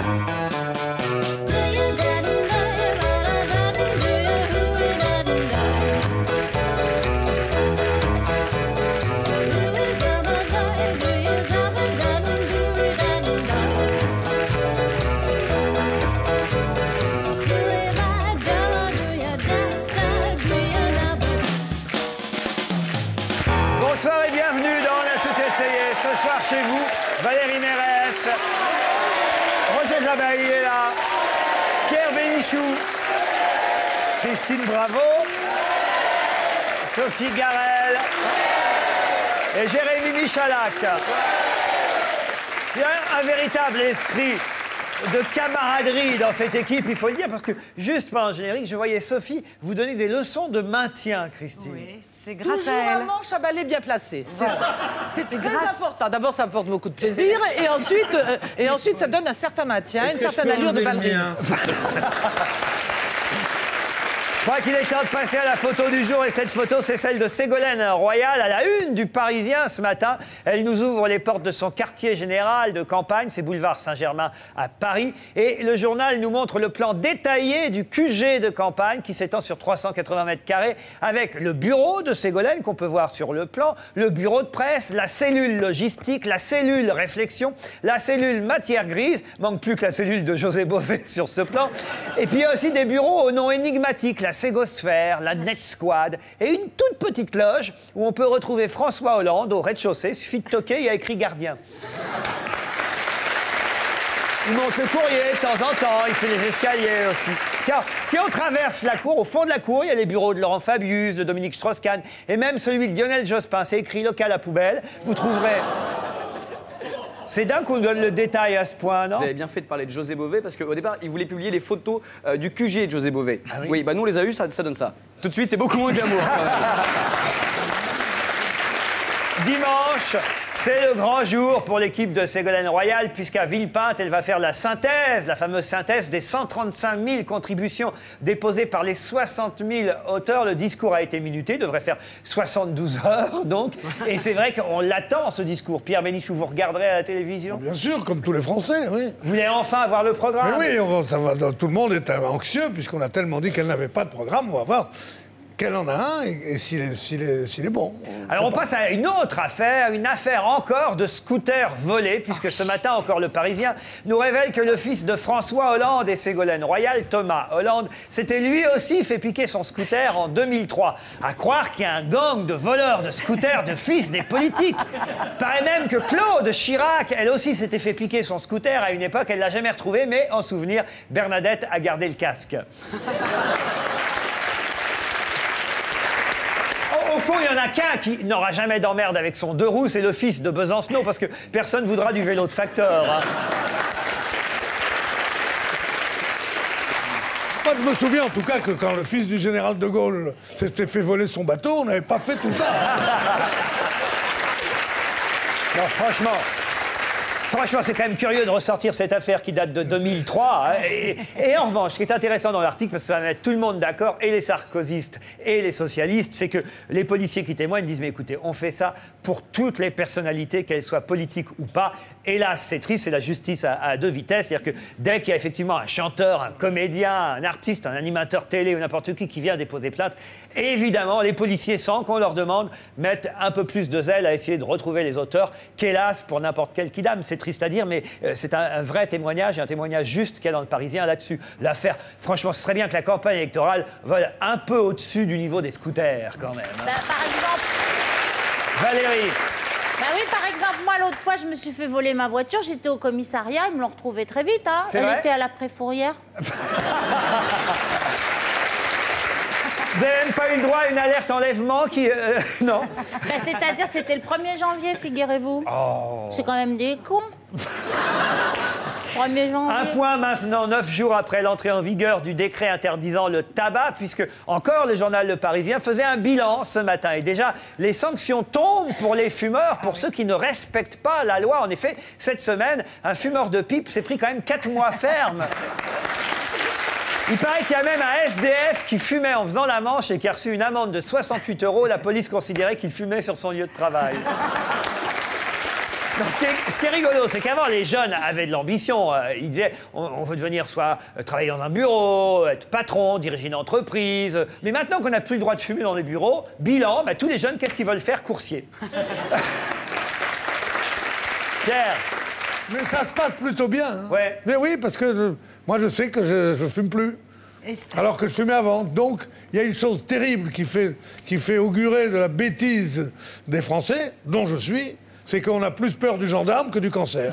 Bonsoir et bienvenue dans On a tout essayé. Ce soir chez vous, Valérie Mérès, Roger Zabaï est là, Pierre Bénichou, Christine Bravo, Sophie Garel et Jérémy Michalak. Il y a un véritable esprit de camaraderie dans cette équipe, il faut le dire, parce que juste pendant le générique, je voyais Sophie vous donner des leçons de maintien, Christine. Oui, c'est grâce Toujours à elle. un manche à balai bien placé. Voilà. C'est très important. D'abord, ça apporte beaucoup de plaisir et ensuite ça donne un certain maintien, une certaine allure de ballerine. Je crois qu'il est temps de passer à la photo du jour, et cette photo, c'est celle de Ségolène Royal, à la une du Parisien ce matin. Elle nous ouvre les portes de son quartier général de campagne, c'est boulevard Saint-Germain à Paris. Et le journal nous montre le plan détaillé du QG de campagne qui s'étend sur 380 mètres carrés, avec le bureau de Ségolène qu'on peut voir sur le plan, le bureau de presse, la cellule logistique, la cellule réflexion, la cellule matière grise, manque plus que la cellule de José Bové sur ce plan. Et puis il y a aussi des bureaux au nom énigmatique, la Ségosphère, la Net Squad et une toute petite loge où on peut retrouver François Hollande au rez-de-chaussée. Il suffit de toquer, il y a écrit gardien. Il monte le courrier de temps en temps, il fait les escaliers aussi. Car si on traverse la cour, au fond de la cour, il y a les bureaux de Laurent Fabius, de Dominique Strauss-Kahn et même celui de Lionel Jospin. C'est écrit local à poubelle. Vous trouverez... C'est dingue qu'on donne le détail à ce point, non? Vous avez bien fait de parler de José Bové, parce qu'au départ, il voulait publier les photos du QG de José Bové. Ah oui? Oui, bah nous on les a eues, ça donne ça. Tout de suite, c'est beaucoup moins d'amour. Dimanche, c'est le grand jour pour l'équipe de Ségolène Royal, puisqu'à Villepinte, elle va faire la synthèse, la fameuse synthèse des 135 000 contributions déposées par les 60 000 auteurs. Le discours a été minuté, devrait faire 72 heures, donc. Et c'est vrai qu'on l'attend, ce discours. Pierre Bénichou, vous regarderez à la télévision? Bien sûr, comme tous les Français, oui. Vous voulez enfin avoir le programme? Mais oui, ça va, tout le monde est anxieux, puisqu'on a tellement dit qu'elle n'avait pas de programme. On va voir qu'elle en a un et s'il est bon. Alors on passe à une autre affaire, une affaire encore de scooter volé, puisque ce matin encore le Parisien nous révèle que le fils de François Hollande et Ségolène Royal, Thomas Hollande, s'était lui aussi fait piquer son scooter en 2003. À croire qu'il y a un gang de voleurs de scooters de fils des politiques. Paraît même que Claude Chirac, elle aussi s'était fait piquer son scooter à une époque, elle l'a jamais retrouvé, mais en souvenir, Bernadette a gardé le casque. Au fond, il n'y en a qu'un qui n'aura jamais d'emmerde avec son deux roues, c'est le fils de Besancenot, parce que personne ne voudra du vélo de facteur. Hein. Moi, je me souviens en tout cas que quand le fils du général de Gaulle s'était fait voler son bateau, on n'avait pas fait tout ça. Non, franchement, c'est quand même curieux de ressortir cette affaire qui date de 2003. Hein, et en revanche, ce qui est intéressant dans l'article, parce que ça va mettre tout le monde d'accord, et les sarkozystes et les socialistes, c'est que les policiers qui témoignent disent « Mais écoutez, on fait ça pour toutes les personnalités, qu'elles soient politiques ou pas. » Hélas, c'est triste, c'est la justice à deux vitesses. C'est-à-dire que dès qu'il y a effectivement un chanteur, un comédien, un artiste, un animateur télé ou n'importe qui vient déposer plainte, évidemment, les policiers, sans qu'on leur demande, mettent un peu plus de zèle à essayer de retrouver les auteurs qu'hélas, pour n'importe quel kidam. C'est triste à dire, mais c'est un vrai témoignage, et un témoignage juste qu'il y a dans le Parisien là-dessus. L'affaire, franchement, ce serait bien que la campagne électorale vole un peu au-dessus du niveau des scooters, quand même. Hein. Bah, par exemple... Valérie. Bah oui, par exemple, moi, l'autre fois, je me suis fait voler ma voiture, j'étais au commissariat, ils me l'ont retrouvée très vite, hein. C'est Elle vrai était à la Préfourrière. Vous n'avez même pas eu le droit à une alerte enlèvement qui... non. Bah, c'est-à-dire, c'était le 1er janvier, figurez-vous. Oh. C'est quand même des cons. 1er janvier. Un point maintenant, 9 jours après l'entrée en vigueur du décret interdisant le tabac, puisque encore le journal Le Parisien faisait un bilan ce matin. Et déjà, les sanctions tombent pour les fumeurs, pour ceux qui ne respectent pas la loi. En effet, cette semaine, un fumeur de pipe s'est pris quand même 4 mois ferme. Il paraît qu'il y a même un SDF qui fumait en faisant la manche et qui a reçu une amende de 68 €. La police considérait qu'il fumait sur son lieu de travail. Non, ce qui est rigolo, c'est qu'avant, les jeunes avaient de l'ambition. Ils disaient, on veut devenir soit travailler dans un bureau, être patron, diriger une entreprise. Mais maintenant qu'on n'a plus le droit de fumer dans les bureaux, bilan, tous les jeunes, qu'est-ce qu'ils veulent faire? Coursier. Pierre. Mais ça se passe plutôt bien. Hein. Ouais. Mais oui, parce que moi, je sais que je fume plus. Alors que je fumais avant. Donc, il y a une chose terrible qui fait augurer de la bêtise des Français, dont je suis, c'est qu'on a plus peur du gendarme que du cancer.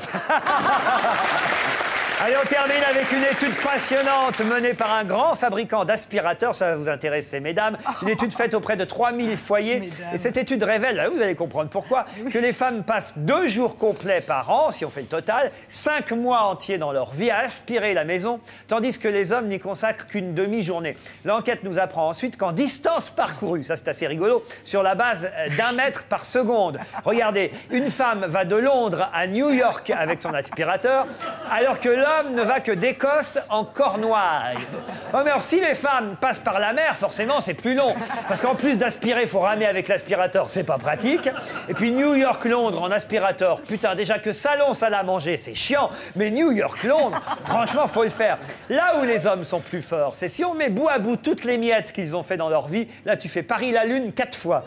Allez, on termine avec une étude passionnante menée par un grand fabricant d'aspirateurs. Ça va vous intéresser, mesdames. Une étude faite auprès de 3000 foyers. Et cette étude révèle, là, vous allez comprendre pourquoi, que les femmes passent 2 jours complets par an, si on fait le total, 5 mois entiers dans leur vie à aspirer la maison, tandis que les hommes n'y consacrent qu'une demi-journée. L'enquête nous apprend ensuite qu'en distance parcourue, ça c'est assez rigolo, sur la base d'1 mètre par seconde. Regardez, une femme va de Londres à New York avec son aspirateur, alors que l'homme ne va que d'Écosse en Cornouailles. Oh, mais alors, si les femmes passent par la mer, forcément, c'est plus long. Parce qu'en plus d'aspirer, il faut ramer avec l'aspirateur, c'est pas pratique. Et puis New York-Londres en aspirateur, putain, déjà que salon, salle à manger, c'est chiant. Mais New York-Londres, franchement, faut le faire. Là où les hommes sont plus forts, c'est si on met bout à bout toutes les miettes qu'ils ont fait dans leur vie, là, tu fais Paris-la Lune 4 fois.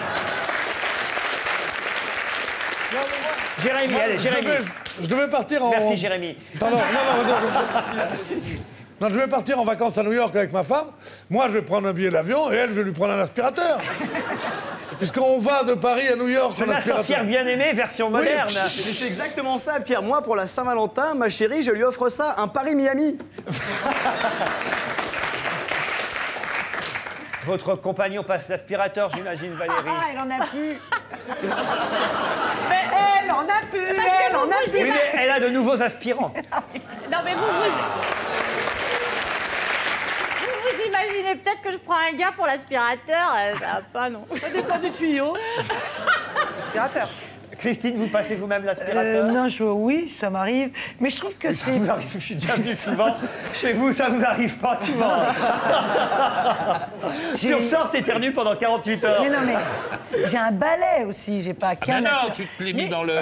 Jérémy, allez, Jérémy. Je devais partir en... Merci, Jérémy. Pardon, non, je vais partir en vacances à New York avec ma femme. Moi, je vais prendre un billet d'avion et elle, je vais lui prendre un aspirateur. Puisqu'on va de Paris à New York C'est en la aspirateur. sorcière bien-aimée, version moderne. Mais c'est exactement ça, Pierre. Moi, pour la Saint-Valentin, ma chérie, je lui offre ça, un Paris-Miami. Votre compagnon passe l'aspirateur, j'imagine, Valérie. Ah, elle en a plus. Mais elle en a plus. Parce que Elle en a plus. Oui, mais elle a de nouveaux aspirants. Non, mais vous imaginez peut-être que je prends un gars pour l'aspirateur. Ça va pas, non. Ça dépend du tuyau. Aspirateur. Christine, vous passez vous-même l'aspirateur? Non, oui, ça m'arrive. Mais je trouve que Ça c'est... vous arrive, je suis déjà venu souvent. Chez vous, ça vous arrive pas souvent. Sur sorte, éternue pendant 48 heures. Mais non, mais j'ai un balai aussi, j'ai pas qu'un... non, aspirateur. tu te l'es mis dans le...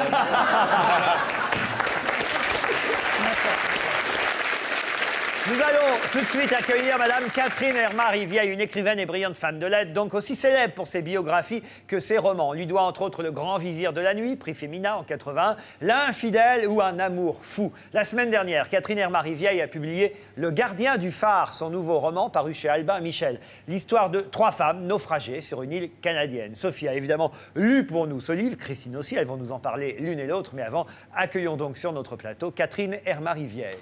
Nous allons tout de suite accueillir Madame Catherine Hermar-Rivière, une écrivaine et brillante femme de lettres, donc aussi célèbre pour ses biographies que ses romans. On lui doit entre autres Le Grand Vizir de la Nuit, prix Femina en 81, L'Infidèle ou Un amour fou. La semaine dernière, Catherine Hermar-Rivière a publié Le Gardien du Phare, son nouveau roman paru chez Albin Michel. L'histoire de 3 femmes naufragées sur une île canadienne. Sophie a évidemment lu pour nous ce livre, Christine aussi, elles vont nous en parler l'une et l'autre, mais avant, accueillons donc sur notre plateau Catherine Hermar-Rivière.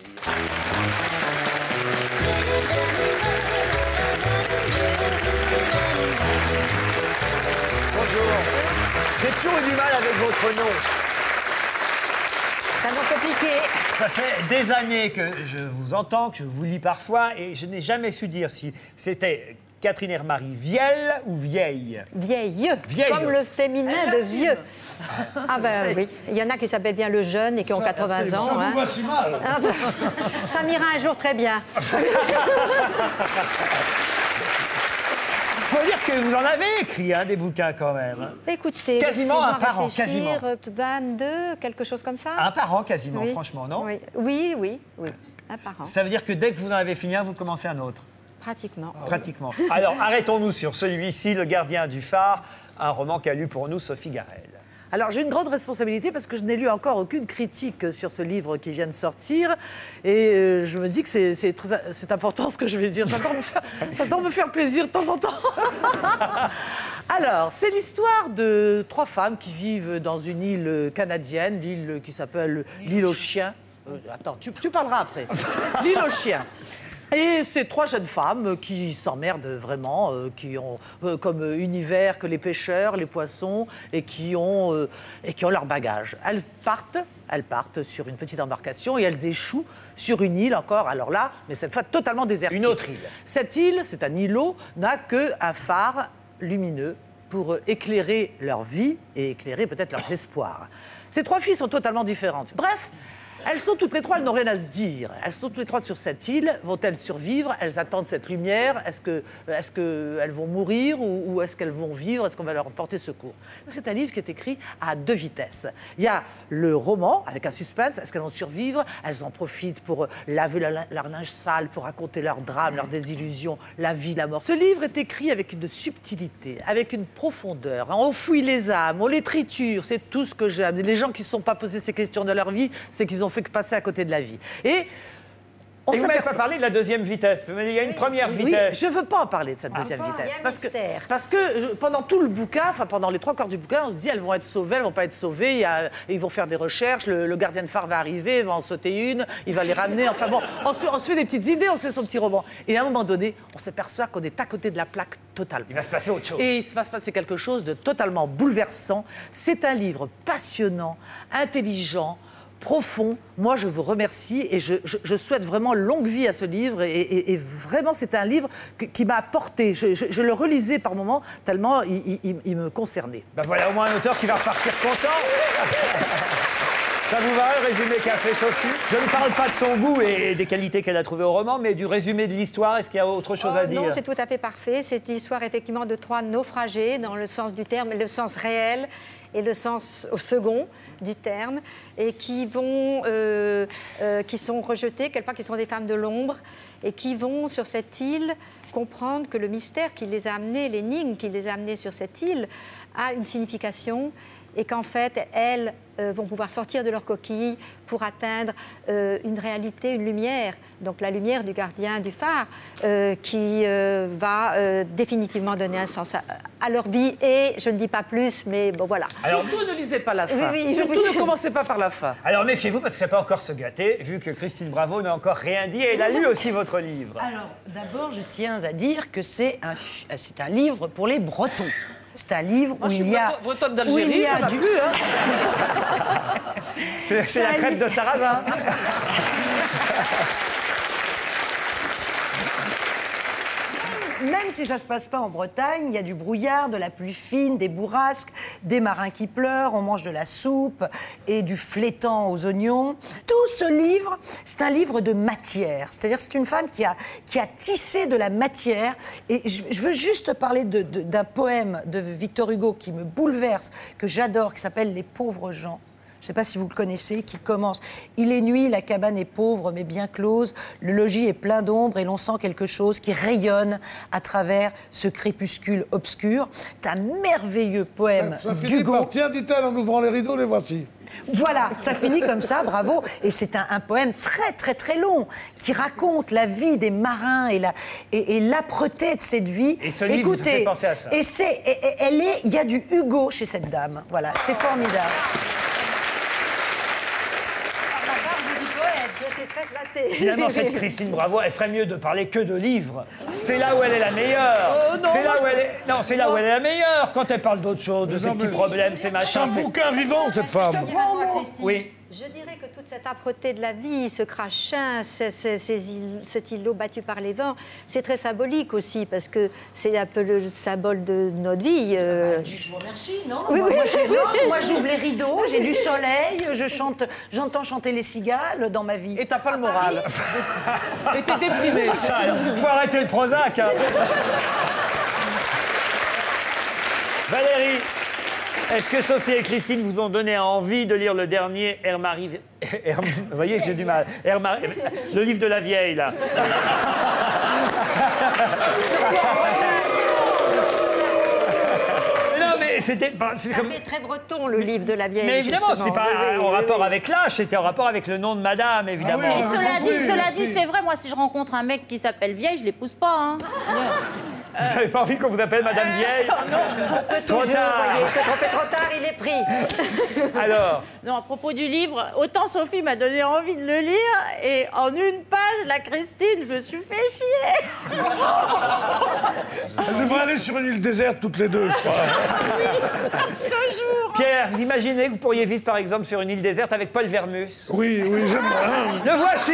Bonjour. J'ai toujours eu du mal avec votre nom. C'est un nom compliqué. Ça fait des années que je vous entends, que je vous lis parfois, et je n'ai jamais su dire si c'était Catherine Hermar-Rivière ou Vieille. Vieille. Vieille. Comme le féminin de vieux. Ah ben oui. Il y en a qui s'appellent bien le jeune et qui ont 80 ans. Ça vous va si mal. Ah ben, ça m'ira un jour très bien. Faut dire que vous en avez écrit des bouquins quand même. Écoutez, Quasiment laissez-moi un par an, réfléchir, quasiment. 22, quelque chose comme ça. Un par an quasiment, Oui. franchement, non? Oui. Un par an. Ça veut dire que dès que vous en avez fini un, vous commencez un autre. Pratiquement. Pratiquement. Alors, arrêtons-nous sur celui-ci, Le Gardien du Phare, un roman qu'a lu pour nous Sophie Garel. Alors, j'ai une grande responsabilité parce que je n'ai lu encore aucune critique sur ce livre qui vient de sortir. Et je me dis que c'est important ce que je vais dire. J'adore me faire plaisir de temps en temps. Alors, c'est l'histoire de 3 femmes qui vivent dans une île canadienne, l'île qui s'appelle l'île aux chiens. Attends, tu parleras après. L'île aux chiens. Et ces 3 jeunes femmes qui s'emmerdent vraiment, qui ont comme univers que les pêcheurs, les poissons, et qui ont leur bagage. Elles partent sur une petite embarcation et elles échouent sur une île encore, alors là, mais cette fois totalement désertique. Une autre île. Cette île, c'est un îlot, n'a qu'un phare lumineux pour éclairer leur vie et éclairer peut-être leurs espoirs. Ces 3 filles sont totalement différentes. Bref, Elles sont toutes les trois, elles n'ont rien à se dire. Elles sont toutes les trois sur cette île. Vont-elles survivre? Elles attendent cette lumière. Est-ce qu'elles vont mourir ou est-ce qu'elles vont vivre? Est-ce qu'on va leur porter secours? C'est un livre qui est écrit à 2 vitesses. Il y a le roman avec un suspense. Est-ce qu'elles vont survivre? Elles en profitent pour laver leur linge sale, pour raconter leurs drames, leurs désillusions, la vie, la mort. Ce livre est écrit avec une subtilité, avec une profondeur. On fouille les âmes, on les triture. C'est tout ce que j'aime. Les gens qui ne se sont pas posés ces questions de leur vie, c'est qu'ils ont fait que passer à côté de la vie. Et vous m'avez pas parlé de la deuxième vitesse. Il y a une première oui, vitesse. Je ne veux pas en parler de cette deuxième vitesse. Parce que pendant tout le bouquin, enfin pendant les 3 quarts du bouquin, on se dit elles vont être sauvées, elles vont pas être sauvées. Ils vont faire des recherches, le gardien de phare va arriver, il va en sauter une, il va les ramener. Enfin bon, on se fait des petites idées, on se fait son petit roman. Et à un moment donné, on s'aperçoit qu'on est à côté de la plaque totalement. Il va se passer autre chose. Et il va se passer quelque chose de totalement bouleversant. C'est un livre passionnant, intelligent, profond. Moi, je vous remercie et je souhaite vraiment longue vie à ce livre. Et vraiment, c'est un livre qui m'a apporté. Je le relisais par moments tellement il me concernait. Ben voilà au moins un auteur qui va repartir content. Ça vous va, le résumé qu'a fait Sophie? Je ne parle pas de son goût et des qualités qu'elle a trouvées au roman, mais du résumé de l'histoire. Est-ce qu'il y a autre chose à dire? Non, c'est tout à fait parfait. C'est l'histoire, effectivement, de 3 naufragés, dans le sens du terme, le sens réel et le sens au second du terme, et qui sont rejetés, quelquefois qui sont des femmes de l'ombre, et qui vont sur cette île comprendre que le mystère qui les a amenés, l'énigme qui les a amenés sur cette île, a une signification, et qu'en fait, elles vont pouvoir sortir de leur coquille pour atteindre une réalité, une lumière. Donc la lumière du gardien du phare qui va définitivement donner un sens à leur vie. Et je ne dis pas plus, mais bon, voilà. Alors, surtout ne lisez pas la fin. Oui, surtout ne commencez pas par la fin. Alors méfiez-vous parce que ça peut encore se gâter, vu que Christine Bravo n'a encore rien dit et elle a lu aussi votre livre. Alors, d'abord, je tiens à dire que c'est un livre pour les Bretons. C'est un livre où il y a... Bretonne d'Algérie, ça va plus, hein. C'est la crête de Sarrazin. Même si ça ne se passe pas en Bretagne, il y a du brouillard, de la pluie fine, des bourrasques, des marins qui pleurent, on mange de la soupe et du flétan aux oignons. Tout ce livre, c'est un livre de matière. C'est-à-dire c'est une femme qui a tissé de la matière. Et je veux juste parler d'un poème de Victor Hugo qui me bouleverse, que j'adore, qui s'appelle « Les pauvres gens ». Je ne sais pas si vous le connaissez, qui commence. Il est nuit, la cabane est pauvre mais bien close, le logis est plein d'ombre et l'on sent quelque chose qui rayonne à travers ce crépuscule obscur. C'est un merveilleux poème d'Hugo. Tiens, dit-elle en ouvrant les rideaux, les voici. Voilà, ça finit comme ça, bravo. Et c'est un poème très, très, très long qui raconte la vie des marins et l'âpreté de cette vie. Et ce livre vous fait penser à ça. Et il y a du Hugo chez cette dame. Voilà, c'est formidable. Je suis très flattée. Finalement, cette Christine Bravo, elle ferait mieux de parler que de livres. C'est là où elle est la meilleure. C'est là où elle est la meilleure. Quand elle parle d'autre chose, de ses petits problèmes, ces machins. C'est un bouquin vivant, cette femme. Oui. Je dirais que toute cette âpreté de la vie, ce crachin, cet îlot battu par les vents, c'est très symbolique aussi, parce que c'est un peu le symbole de notre vie. Je vous remercie, non? Moi, j'ouvre les rideaux, j'ai du soleil, j'entends chanter les cigales dans ma vie. Et t'as pas le moral. Et t'es déprimé. Faut arrêter le Prozac. Hein. Valérie, est-ce que Sophie et Christine vous ont donné envie de lire le dernier vous voyez que j'ai du mal. Le livre de la vieille, là. Non, mais c'était pas... Ça fait très breton, le livre de la vieille. Mais évidemment, justement. c'était pas en rapport avec l'âge, c'était en rapport avec le nom de madame, évidemment. Et cela dit, c'est vrai, moi, si je rencontre un mec qui s'appelle Vieille, je l'épouse pas, hein. Vous n'avez pas envie qu'on vous appelle Madame Vieille? On peut Trop toujours, tard. voyez, se tromper trop tard, il est pris. Alors? Non, à propos du livre, autant Sophie m'a donné envie de le lire, et en une page, la Christine, je me suis fait chier. Elle devrait aller sur une île déserte toutes les deux, je crois. Toujours. Pierre, vous imaginez que vous pourriez vivre, par exemple, sur une île déserte avec Paul Vermus? Oui, j'aime. Le voici!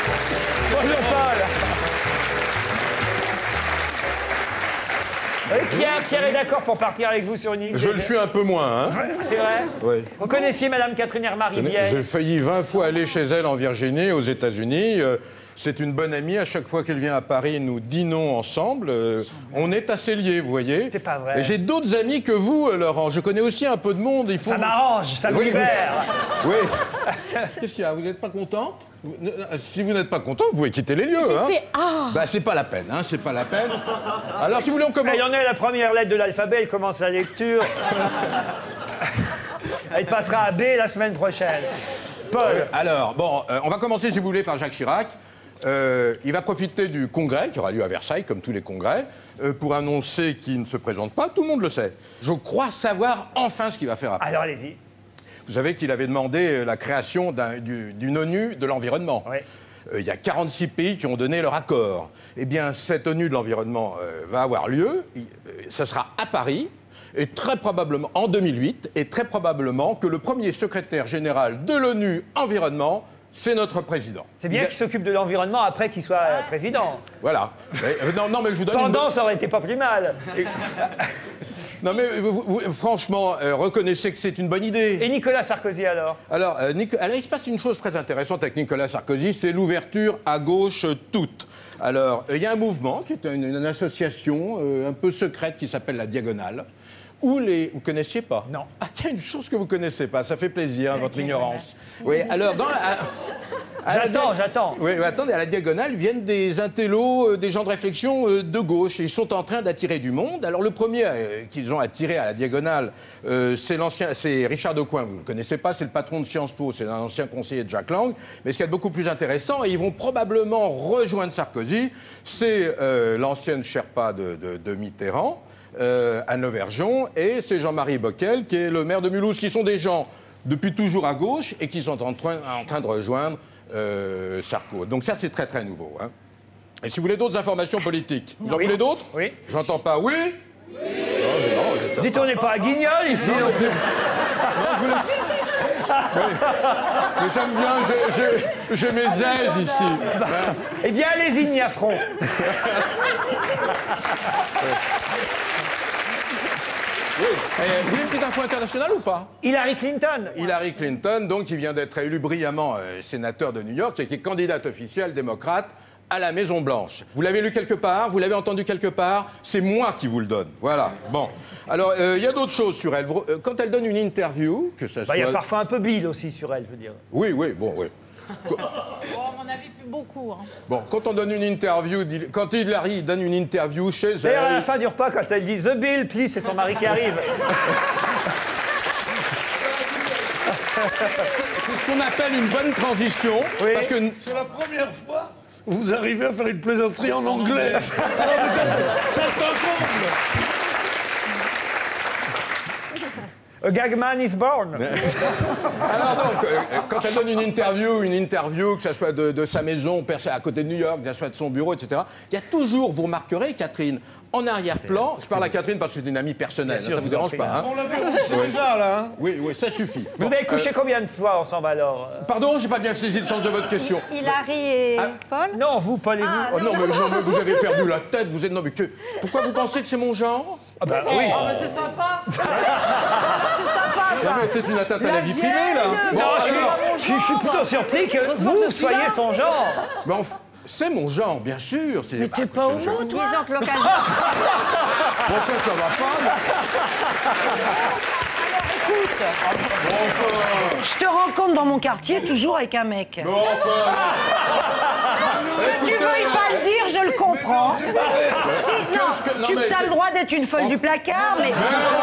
Bonjour Paul. Vous voyez Pierre est d'accord pour partir avec vous sur une île Je le suis un peu moins, hein. C'est vrai? Oui. Vous connaissiez Madame Catherine Hermarivière? J'ai failli 20 fois aller chez elle en Virginie, aux États-Unis. C'est une bonne amie. À chaque fois qu'elle vient à Paris, nous dînons ensemble. On est assez liés, vous voyez. C'est pas vrai. Et j'ai d'autres amis que vous, Laurent. Je connais aussi un peu de monde. Il faut... Ça m'arrange, ça vous libère. Oui. Qu'est-ce qu'il y a? Vous n'êtes pas content? Si vous n'êtes pas content, vous pouvez quitter les lieux. J'ai hein. fait ah. Bah, c'est pas la peine, hein. C'est pas la peine. Alors, si vous voulez, on commence. Il y en a la première lettre de l'alphabet, elle commence la lecture. Elle passera à B la semaine prochaine. Paul. Alors, bon, on va commencer, si vous voulez, par Jacques Chirac. Il va profiter du congrès, qui aura lieu à Versailles, comme tous les congrès, pour annoncer qu'il ne se présente pas. Tout le monde le sait. Je crois savoir enfin ce qu'il va faire après. Alors, allez-y. Vous savez qu'il avait demandé la création d'une ONU de l'environnement. Oui. Il y a 46 pays qui ont donné leur accord. Eh bien, cette ONU de l'environnement va avoir lieu. Ça sera à Paris. Et très probablement, en 2008, et très probablement que le premier secrétaire général de l'ONU Environnement, c'est notre président. C'est bien qu'il s'occupe de l'environnement après qu'il soit président. Voilà. Non, mais je vous donne Pendant, ça aurait été pas plus mal. Non, mais franchement, reconnaissez que c'est une bonne idée. Et Nicolas Sarkozy, alors? Alors, il se passe une chose très intéressante avec Nicolas Sarkozy, c'est l'ouverture à gauche toute. Alors, il y a un mouvement, qui est une association un peu secrète qui s'appelle La Diagonale. Vous connaissiez pas? Non. Ah tiens, une chose que vous connaissez pas, ça fait plaisir, hein, votre ignorance. Oui, alors J'attends. Oui, attendez, à la Diagonale viennent des intellos, des gens de réflexion de gauche. Et ils sont en train d'attirer du monde. Alors le premier qu'ils ont attiré à la Diagonale, c'est Richard Decoing. Vous ne le connaissez pas, c'est le patron de Sciences Po, c'est un ancien conseiller de Jack Lang. Mais ce qui est beaucoup plus intéressant, et ils vont probablement rejoindre Sarkozy, c'est l'ancienne Sherpa de Mitterrand. Anne Lauvergeon, et c'est Jean-Marie Bockel, qui est le maire de Mulhouse, qui sont des gens depuis toujours à gauche et qui sont en train de rejoindre Sarko. Donc ça, c'est très très nouveau. Hein. Et si vous voulez d'autres informations politiques, vous en voulez d'autres? Oui. J'entends pas. Oui? Oui. Non, Dites, on n'est pas à Guignol ici. Non, je vous laisse. Mais j'aime bien, j'ai mes aises ici. Eh bien, allez-y, Niafron. Oui. Vous voulez une petite info internationale ou pas? Hillary Clinton. Hillary Clinton, donc, qui vient d'être élue brillamment sénateur de New York et qui est candidate officielle démocrate à la Maison-Blanche. Vous l'avez lu quelque part? Vous l'avez entendu quelque part? C'est moi qui vous le donne. Voilà. Bon. Alors, il y a d'autres choses sur elle. Quand elle donne une interview, que ça soit... Il y a parfois un peu Bill aussi sur elle, je veux dire. Oui, bon, oui. Bon, à mon avis, plus beaucoup. Hein. Bon, quand on donne une interview, quand Hillary donne une interview chez elle... D'ailleurs, à la fin du repas, quand elle dit « The Bill, please », c'est son mari qui arrive. C'est ce qu'on appelle une bonne transition. Oui. Parce que... C'est la première fois où vous arrivez à faire une plaisanterie en anglais. Alors, mais ça c'est un comble. A gagman is born. Alors donc, quand elle donne une interview, que ce soit de sa maison à côté de New York, que ce soit de son bureau, etc., il y a toujours, vous remarquerez, Catherine, en arrière-plan, je parle à Catherine parce que c'est une amie personnelle, Bien sûr, ça vous dérange pas, hein? On l'avait couché déjà, là. Hein. Oui, ça suffit. Vous avez couché combien de fois ensemble, alors? Pardon, j'ai pas bien saisi le sens de votre question. Hillary et Paul? Non, vous, Paul et vous. Ah, Oh, non, mais vous avez perdu la tête, vous êtes... Non, mais pourquoi vous pensez que c'est mon genre? Ah bah oui. Oh, mais c'est sympa. C'est sympa, Non, ça. mais c'est une atteinte à la La vie vieille, privée, là. mais Non, alors, je suis plutôt surpris que Heureusement vous que je suis soyez là. son genre. Mais c'est mon genre, bien sûr. Mais t'es pas homo, toi? Disons que l'occasion. Bon, ça va pas. Je te rencontre dans mon quartier, toujours avec un mec. Bon, enfin... Que tu veuilles pas le dire, je le comprends. Si, non, tu as le droit d'être une folle du placard, mais...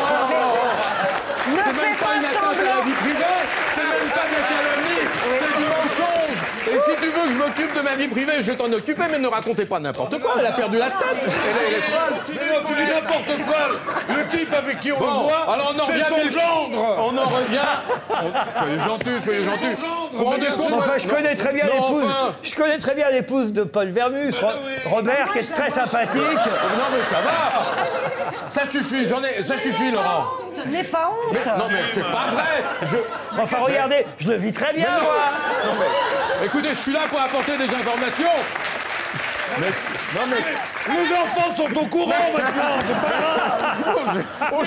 Ne C'est fais même pas pas une atteinte à la semblant. vie privée, c'est même pas de la calomnie, c'est du mensonge. Et si tu veux que je m'occupe de ma vie privée, je vais t'en occuper, mais ne racontez pas n'importe quoi, elle a perdu la tête, elle est folle. Mais non, tu dis n'importe quoi. Le type avec qui on le Bon, voit, alors on en c'est revient... son gendre. On en revient... Soyez gentils. Vous vous rendez compte? Enfin, je connais très bien Non, l'épouse. enfin. Je connais très bien l'épouse de Paul Vermus, Robert, qui est très sympathique. Non mais ça va. Ça suffit, ça suffit, Laurent. N'aie pas honte. Non mais c'est pas vrai. Enfin, regardez, je le vis très bien, Mais non. moi. Non, mais, écoutez, je suis là pour apporter des informations. Non, mais... Les enfants sont au courant maintenant, c'est pas grave.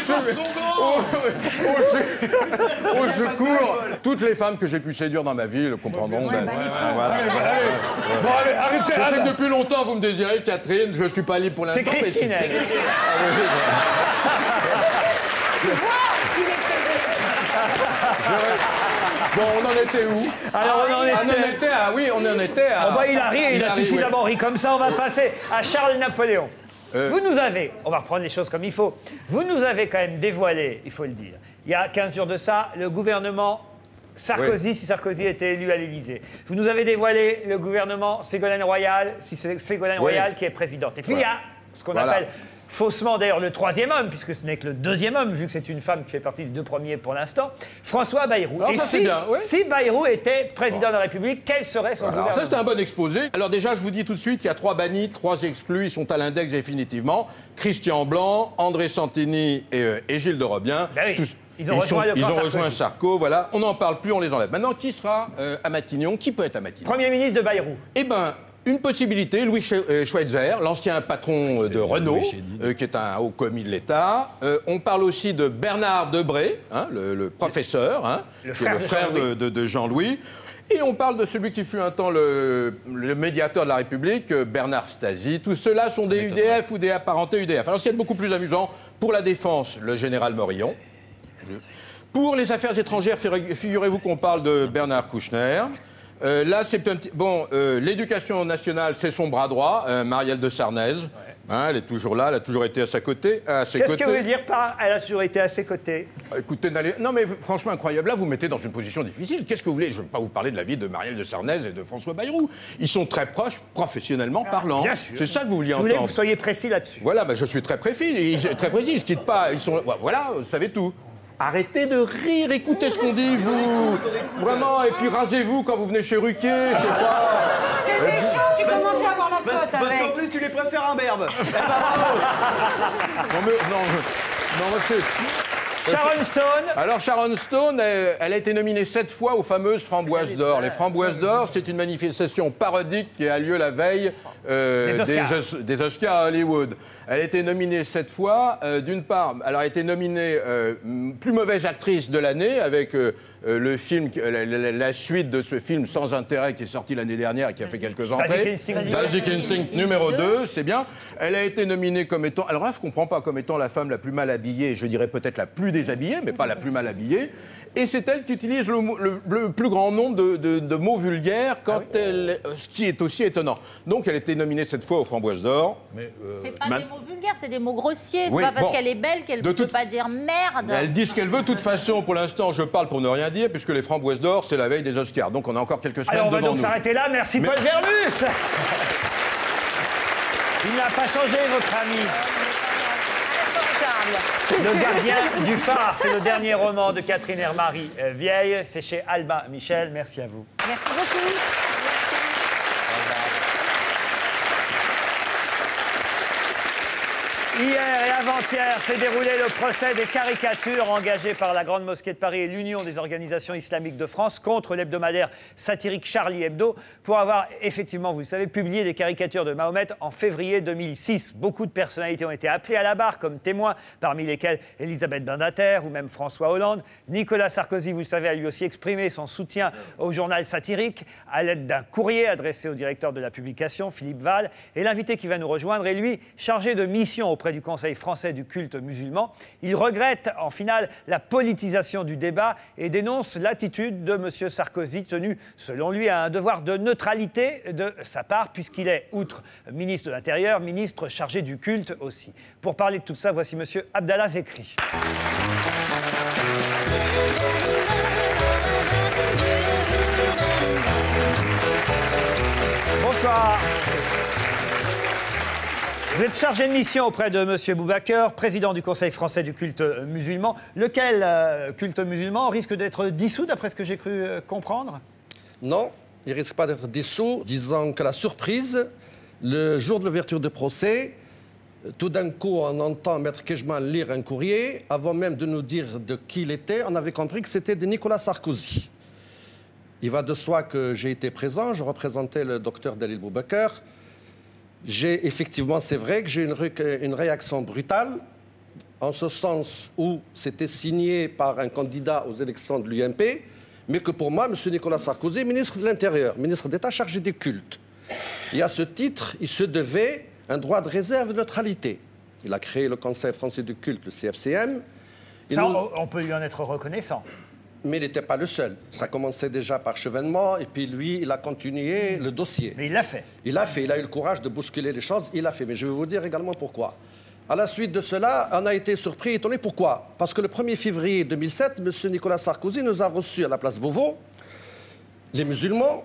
Au secours, toutes les femmes que j'ai pu séduire dans ma vie le comprendront. Voilà. Bon, allez, arrêtez. Je sais que depuis longtemps, vous me désirez, Catherine. Je suis pas libre pour l'instant. C'est Christine. mais Bon, on en était où? Alors, on en était... on en était à... Oh bah, il a ri, il a suffisamment ri comme ça. On va passer à Charles-Napoléon. Vous nous avez, on va reprendre les choses comme il faut, vous nous avez quand même dévoilé, il faut le dire, il y a 15 jours de ça, le gouvernement Sarkozy, si Sarkozy était élu à l'Élysée. Vous nous avez dévoilé le gouvernement Ségolène Royal, si c'est Ségolène Royal qui est présidente. Et puis il y a ce qu'on appelle... Faussement d'ailleurs le troisième homme, puisque ce n'est que le deuxième homme, vu que c'est une femme qui fait partie des deux premiers pour l'instant, François Bayrou. Alors, et ça, si Bayrou était président de la République, quel serait son gouvernement? Ça, c'est un bon exposé. Alors déjà, je vous dis tout de suite, il y a 3 bannis, 3 exclus, ils sont à l'index définitivement. Christian Blanc, André Santini et Gilles de Robien. Ben oui. Ils ont rejoint Sarko, voilà. On n'en parle plus, on les enlève. Maintenant, qui sera à Matignon? Qui peut être à Matignon? Premier ministre de Bayrou. Eh bien, une possibilité, Louis Schweitzer, l'ancien patron de Renault, qui est un haut commis de l'État. On parle aussi de Bernard Debré, hein, le professeur, qui est le frère de Jean-Louis. Et on parle de celui qui fut un temps le médiateur de la République, Bernard Stasi. Tous ceux-là sont des UDF ou des apparentés UDF. Alors, c'est beaucoup plus amusant pour la défense, le général Morillon. Pour les affaires étrangères, figurez-vous qu'on parle de Bernard Kouchner. Là, c'est un petit... Bon, l'éducation nationale, c'est son bras droit, Marielle de Sarnez. Hein, elle est toujours là, elle a toujours été à ses côtés. Qu'est-ce que vous voulez dire par elle a toujours été à ses côtés? Écoutez, non mais franchement incroyable, là vous mettez dans une position difficile. Qu'est-ce que vous voulez? Je ne veux pas vous parler de la vie de Marielle de Sarnez et de François Bayrou. Ils sont très proches, professionnellement parlant. Bien sûr. C'est ça que vous vouliez entendre. Je voulais que vous soyez précis là-dessus. Voilà, je suis très précis. Ils se quittent pas. Ils sont... Voilà, vous savez tout. Arrêtez de rire, écoutez ce qu'on dit, vous. Vraiment, et puis rasez-vous quand vous venez chez Ruquier, je sais pas. T'es méchant, tu commences à avoir la pote avec. Parce qu'en plus, tu les préfères imberbes. Non, c'est... Sharon Stone. Alors Sharon Stone, elle a été nominée 7 fois aux fameuses Framboises d'Or. Les Framboises d'Or, c'est une manifestation parodique qui a lieu la veille des Oscars à Hollywood. Elle a été nominée 7 fois. D'une part, elle a été nominée plus mauvaise actrice de l'année avec le film, la suite de ce film sans intérêt qui est sorti l'année dernière et qui a fait quelques entrées. Basic Instinct numéro 2, c'est bien. Elle a été nominée comme étant, alors là je comprends pas, comme étant la femme la plus mal habillée, je dirais peut-être la plus déshabillée, mais pas la plus mal habillée. Et c'est elle qui utilise le plus grand nombre de mots vulgaires, ce qui est aussi étonnant. Donc elle a été nominée 7 fois aux Framboises d'Or. C'est pas des mots vulgaires, c'est des mots grossiers. Oui, c'est pas parce qu'elle est belle qu'elle ne peut pas dire merde. Elle dit ce qu'elle veut. De toute façon, pour l'instant, je parle pour ne rien dire, puisque les Framboises d'Or, c'est la veille des Oscars. Donc on a encore quelques semaines devant nous. Alors on va donc s'arrêter là. Merci Paul Vermus. Il n'a pas changé, votre ami. Le gardien du phare, c'est le dernier roman de Catherine Hermary Vieille. C'est chez Albin Michel. Merci à vous. Merci beaucoup. Hier et avant-hier s'est déroulé le procès des caricatures engagées par la Grande Mosquée de Paris et l'Union des organisations islamiques de France contre l'hebdomadaire satirique Charlie Hebdo pour avoir effectivement, vous le savez, publié des caricatures de Mahomet en février 2006. Beaucoup de personnalités ont été appelées à la barre comme témoins, parmi lesquels Elisabeth Badinter ou même François Hollande. Nicolas Sarkozy, vous le savez, a lui aussi exprimé son soutien au journal satirique à l'aide d'un courrier adressé au directeur de la publication, Philippe Val. Et l'invité qui va nous rejoindre est lui chargé de mission auprès du Conseil français du culte musulman. Il regrette en finale la politisation du débat et dénonce l'attitude de M. Sarkozy, tenu selon lui à un devoir de neutralité de sa part, puisqu'il est, outre ministre de l'Intérieur, ministre chargé du culte aussi. Pour parler de tout ça, voici M. Abdallah Zekri. Bonsoir. Vous êtes chargé de mission auprès de M. Boubacar, président du Conseil français du culte musulman. Lequel culte musulman risque d'être dissous, d'après ce que j'ai cru comprendre? Non, il ne risque pas d'être dissous. Disons que la surprise, le jour de l'ouverture du procès, tout d'un coup, on entend Maître Kejman lire un courrier. Avant même de nous dire de qui il était, on avait compris que c'était de Nicolas Sarkozy. Il va de soi que j'ai été présent, je représentais le docteur Dalil Boubacar. Effectivement, c'est vrai que j'ai une réaction brutale, en ce sens où c'était signé par un candidat aux élections de l'UMP, mais que pour moi, M. Nicolas Sarkozy, ministre de l'Intérieur, ministre d'État chargé des cultes, et à ce titre, il se devait un droit de réserve de neutralité. Il a créé le Conseil français du culte, le CFCM. Ça, on peut lui en être reconnaissant. Mais il n'était pas le seul. Ça commençait déjà par Chevènement, et puis lui, il a continué le dossier. Mais il l'a fait. Il l'a fait. Il a eu le courage de bousculer les choses. Il l'a fait. Mais je vais vous dire également pourquoi. À la suite de cela, on a été surpris et étonné. Pourquoi? Parce que le 1er février 2007, M. Nicolas Sarkozy nous a reçus à la place Beauvau, les musulmans,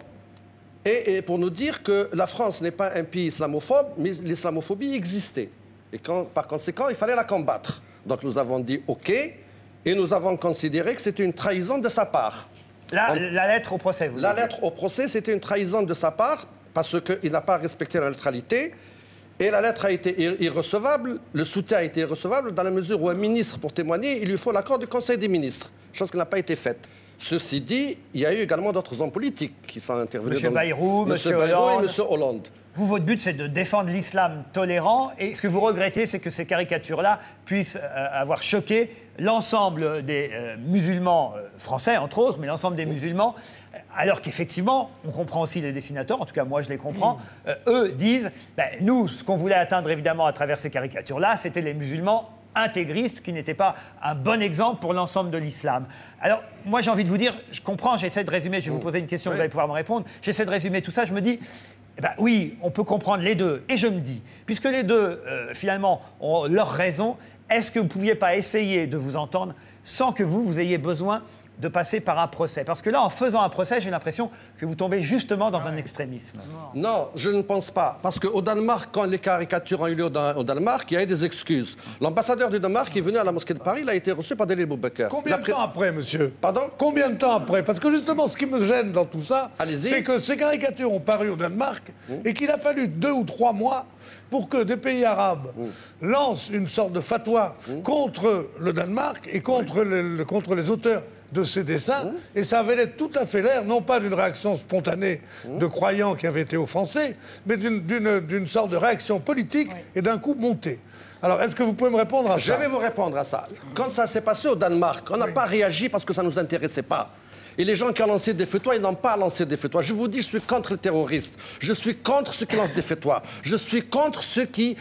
et pour nous dire que la France n'est pas un pays islamophobe, mais l'islamophobie existait. Et par conséquent, il fallait la combattre. Donc nous avons dit OK. Et nous avons considéré que c'était une trahison de sa part. La lettre au procès, vous La lettre au procès, c'était une trahison de sa part parce qu'il n'a pas respecté la neutralité. Et la lettre a été irrecevable, le soutien a été irrecevable dans la mesure où un ministre, pour témoigner, il lui faut l'accord du Conseil des ministres, chose qui n'a pas été faite. Ceci dit, il y a eu également d'autres hommes politiques qui sont intervenus. M. Bayrou, M. Hollande. Et M. Hollande. Vous, votre but, c'est de défendre l'islam tolérant. Et ce que vous regrettez, c'est que ces caricatures-là puissent avoir choqué l'ensemble des musulmans français, entre autres, mais l'ensemble des musulmans. Alors qu'effectivement, on comprend aussi les dessinateurs, en tout cas moi je les comprends, eux disent, nous, ce qu'on voulait atteindre évidemment à travers ces caricatures-là, c'était les musulmans intégristes qui n'étaient pas un bon exemple pour l'ensemble de l'islam. Alors, moi j'ai envie de vous dire, je comprends, j'essaie de résumer, je vais vous poser une question, vous allez pouvoir me répondre, j'essaie de résumer tout ça, je me dis, oui, on peut comprendre les deux. Et je me dis, puisque les deux, finalement, ont leur raison, est-ce que vous ne pouviez pas essayer de vous entendre sans que vous ayez besoin de passer par un procès? Parce que là, en faisant un procès, j'ai l'impression que vous tombez justement dans un extrémisme. Non, je ne pense pas. Parce qu'au Danemark, quand les caricatures ont eu lieu au Danemark, il y a eu des excuses. L'ambassadeur du Danemark qui est venu à la mosquée de Paris, il a été reçu par Deli Boubacar. Combien de temps après, monsieur? Pardon? Combien de temps après? Parce que justement, ce qui me gêne dans tout ça, c'est que ces caricatures ont paru au Danemark et qu'il a fallu 2 ou 3 mois pour que des pays arabes lancent une sorte de fatwa contre le Danemark et contre les auteurs de ces dessins, et ça avait tout à fait l'air, non pas d'une réaction spontanée de croyants qui avaient été offensés, mais d'une sorte de réaction politique et d'un coup montée. Alors, est-ce que vous pouvez me répondre à ça? Je vais vous répondre à ça. Quand ça s'est passé au Danemark, on n'a pas réagi parce que ça ne nous intéressait pas. Et les gens qui ont lancé des feuilles, ils n'ont pas lancé des feuilles. Je vous dis, je suis contre les terroristes. Je suis contre ceux qui lancent des feuilles. Je suis contre ceux qui,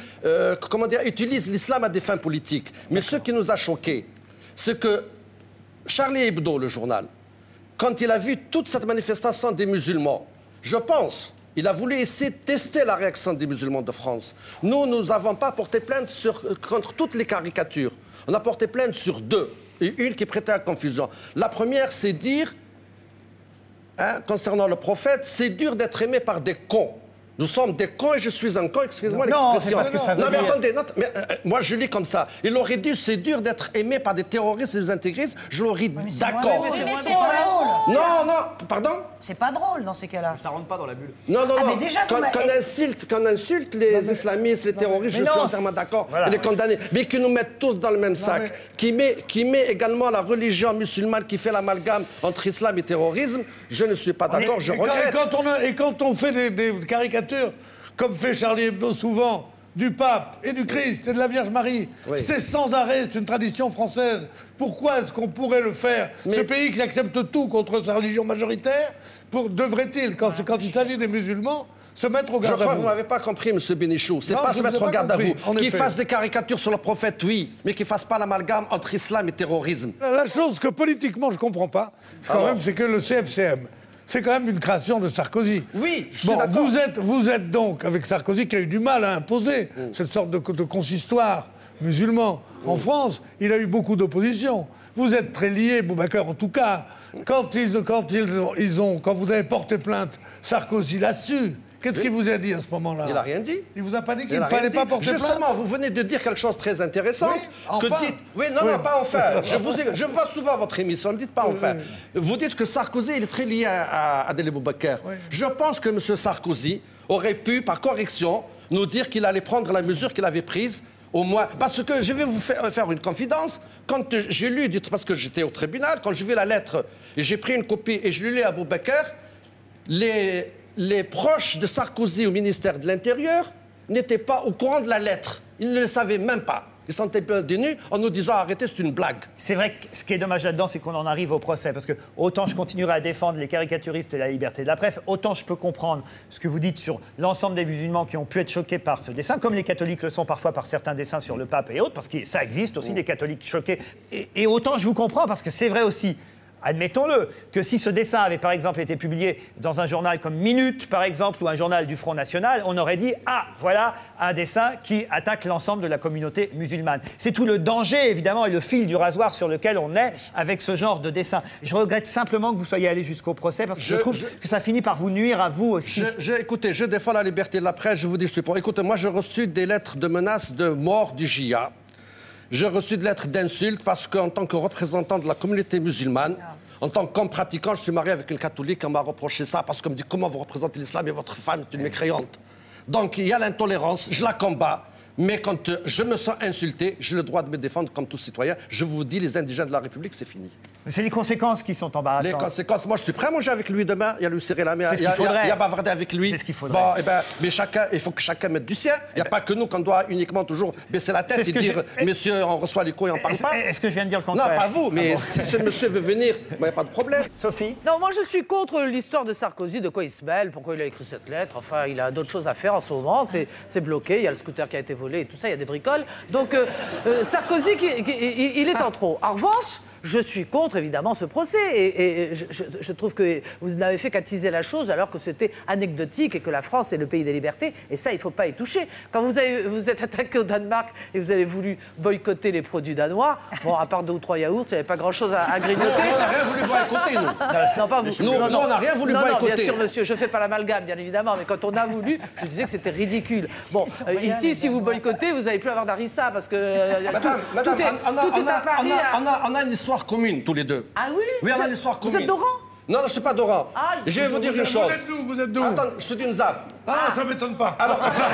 utilisent l'islam à des fins politiques. Mais ce qui nous a choqués, c'est que Charlie Hebdo, le journal, quand il a vu toute cette manifestation des musulmans, je pense, il a voulu essayer de tester la réaction des musulmans de France. Nous n'avons pas porté plainte contre toutes les caricatures. On a porté plainte sur 2, et une qui prêtait à confusion. La première, c'est dire, concernant le prophète, c'est dur d'être aimé par des cons. Nous sommes des cons et je suis un con, excusez-moi l'expression. Non, c'est parce que ça veut dire... attendez, moi je lis comme ça. Il aurait dit, c'est dur d'être aimé par des terroristes et des intégristes, je l'aurais dit d'accord. Mais c'est pas drôle. Non, pardon? C'est pas drôle dans ces cas-là. Ça rentre pas dans la bulle. Non, mais déjà, qu'on insulte les islamistes, les terroristes, je suis entièrement d'accord, et les condamner. Mais qu'ils nous mettent tous dans le même sac, qui met également la religion musulmane qui fait l'amalgame entre islam et terrorisme, je ne suis pas d'accord, je regrette. Et quand on fait des caricatures, comme fait Charlie Hebdo souvent, du pape et du Christ et de la Vierge Marie, c'est sans arrêt, c'est une tradition française. Pourquoi est-ce qu'on pourrait le faire? Ce pays qui accepte tout contre sa religion majoritaire, devrait-il, quand il s'agit des musulmans, se mettre au garde-à-vous? Je crois que vous n'avez pas compris, M. Bénichou. C'est pas se mettre au garde-à-vous. Qu'il fasse des caricatures sur le prophète, oui, mais qu'il ne fasse pas l'amalgame entre islam et terrorisme. La chose que politiquement je ne comprends pas, c'est que le CFCM, c'est quand même une création de Sarkozy. Oui, je suis d'accord. Vous êtes donc, avec Sarkozy, qui a eu du mal à imposer cette sorte de consistoire musulman en France, il a eu beaucoup d'opposition. Vous êtes très liés, Boubacar, en tout cas. Quand vous avez porté plainte, Sarkozy l'a su. Qu'est-ce qu'il vous a dit à ce moment-là? Il n'a rien dit. Il vous a pas dit qu'il ne fallait pas porter plainte? Justement, vous venez de dire quelque chose de très intéressant. Oui, enfin. Non, pas enfin. Je vois souvent votre émission, ne me dites pas enfin. Vous dites que Sarkozy il est très lié à Deli Boubacar. Je pense que M. Sarkozy aurait pu, par correction, nous dire qu'il allait prendre la mesure qu'il avait prise au moins. Parce que je vais vous faire une confidence. Quand j'ai lu, parce que j'étais au tribunal, quand j'ai vu la lettre, et j'ai pris une copie et je l'ai lu à Boubacar, les proches de Sarkozy au ministère de l'Intérieur n'étaient pas au courant de la lettre. Ils ne le savaient même pas. Ils sont un peu dénus en nous disant arrêtez, c'est une blague. C'est vrai que ce qui est dommage là-dedans, c'est qu'on en arrive au procès. Parce que autant je continuerai à défendre les caricaturistes et la liberté de la presse, autant je peux comprendre ce que vous dites sur l'ensemble des musulmans qui ont pu être choqués par ce dessin, comme les catholiques le sont parfois par certains dessins sur le pape et autres, parce que ça existe aussi, des catholiques choqués. Et autant je vous comprends, parce que c'est vrai aussi. Admettons-le, que si ce dessin avait par exemple été publié dans un journal comme Minute, par exemple, ou un journal du Front National, on aurait dit « Ah, voilà un dessin qui attaque l'ensemble de la communauté musulmane ». C'est tout le danger, évidemment, et le fil du rasoir sur lequel on est avec ce genre de dessin. Je regrette simplement que vous soyez allé jusqu'au procès, parce que je trouve que ça finit par vous nuire à vous aussi. Écoutez, je défends la liberté de la presse, je vous dis je suis pour. Écoutez, moi j'ai reçu des lettres de menaces de mort du JA. J'ai reçu des lettres d'insultes parce qu'en tant que représentant de la communauté musulmane, en tant qu'homme pratiquant, je suis marié avec une catholique, on m'a reproché ça parce qu'on me dit comment vous représentez l'islam et votre femme est une mécréante. Donc il y a l'intolérance, je la combats, mais quand je me sens insulté, j'ai le droit de me défendre comme tout citoyen. Je vous dis, les indigènes de la République, c'est fini. C'est les conséquences qui sont embarrassantes. Les conséquences, moi je suis prêt à manger avec lui demain, il y a lui serrer la main, il y a bavarder avec lui. C'est ce qu'il faudrait. Bon, eh ben, mais il faut que chacun mette du sien. Il n'y a pas que nous qu'on doit uniquement toujours baisser la tête et dire monsieur, on reçoit les coups et on parle pas. Est-ce que je viens de dire le contraire? Non, pas vous, mais si ce monsieur veut venir, il n'y a pas de problème. Sophie? Non, moi je suis contre l'histoire de Sarkozy, de quoi il se mêle, pourquoi il a écrit cette lettre. Enfin, il a d'autres choses à faire en ce moment, c'est bloqué, il y a le scooter qui a été volé et tout ça, il y a des bricoles. Donc Sarkozy, il est en trop. En revanche, je suis contre évidemment ce procès et je trouve que vous n'avez fait qu'attiser la chose alors que c'était anecdotique et que la France est le pays des libertés et ça il ne faut pas y toucher. Quand vous êtes attaqué au Danemark et vous avez voulu boycotter les produits danois, bon à part 2 ou 3 yaourts, il n'y avait pas grand chose à grignoter. On n'a rien voulu boycotter nous. Non, pas vous. Non, on n'a rien voulu boycotter. Bien sûr monsieur, je ne fais pas l'amalgame bien évidemment, mais quand on a voulu, je disais que c'était ridicule. Bon, ici si vous boycottez, vous n'allez plus avoir d'harissa parce que Madame, tout est à Paris. on a une histoire commune tous les deux. Ah oui? Oui, on a une histoire commune. Vous êtes d'Oran? Non, je ne suis pas d'Oran. Je vais vous dire une chose. Vous êtes d'où? Attends, je suis d'une ZAP. Ah, ça m'étonne pas. Alors, attendez,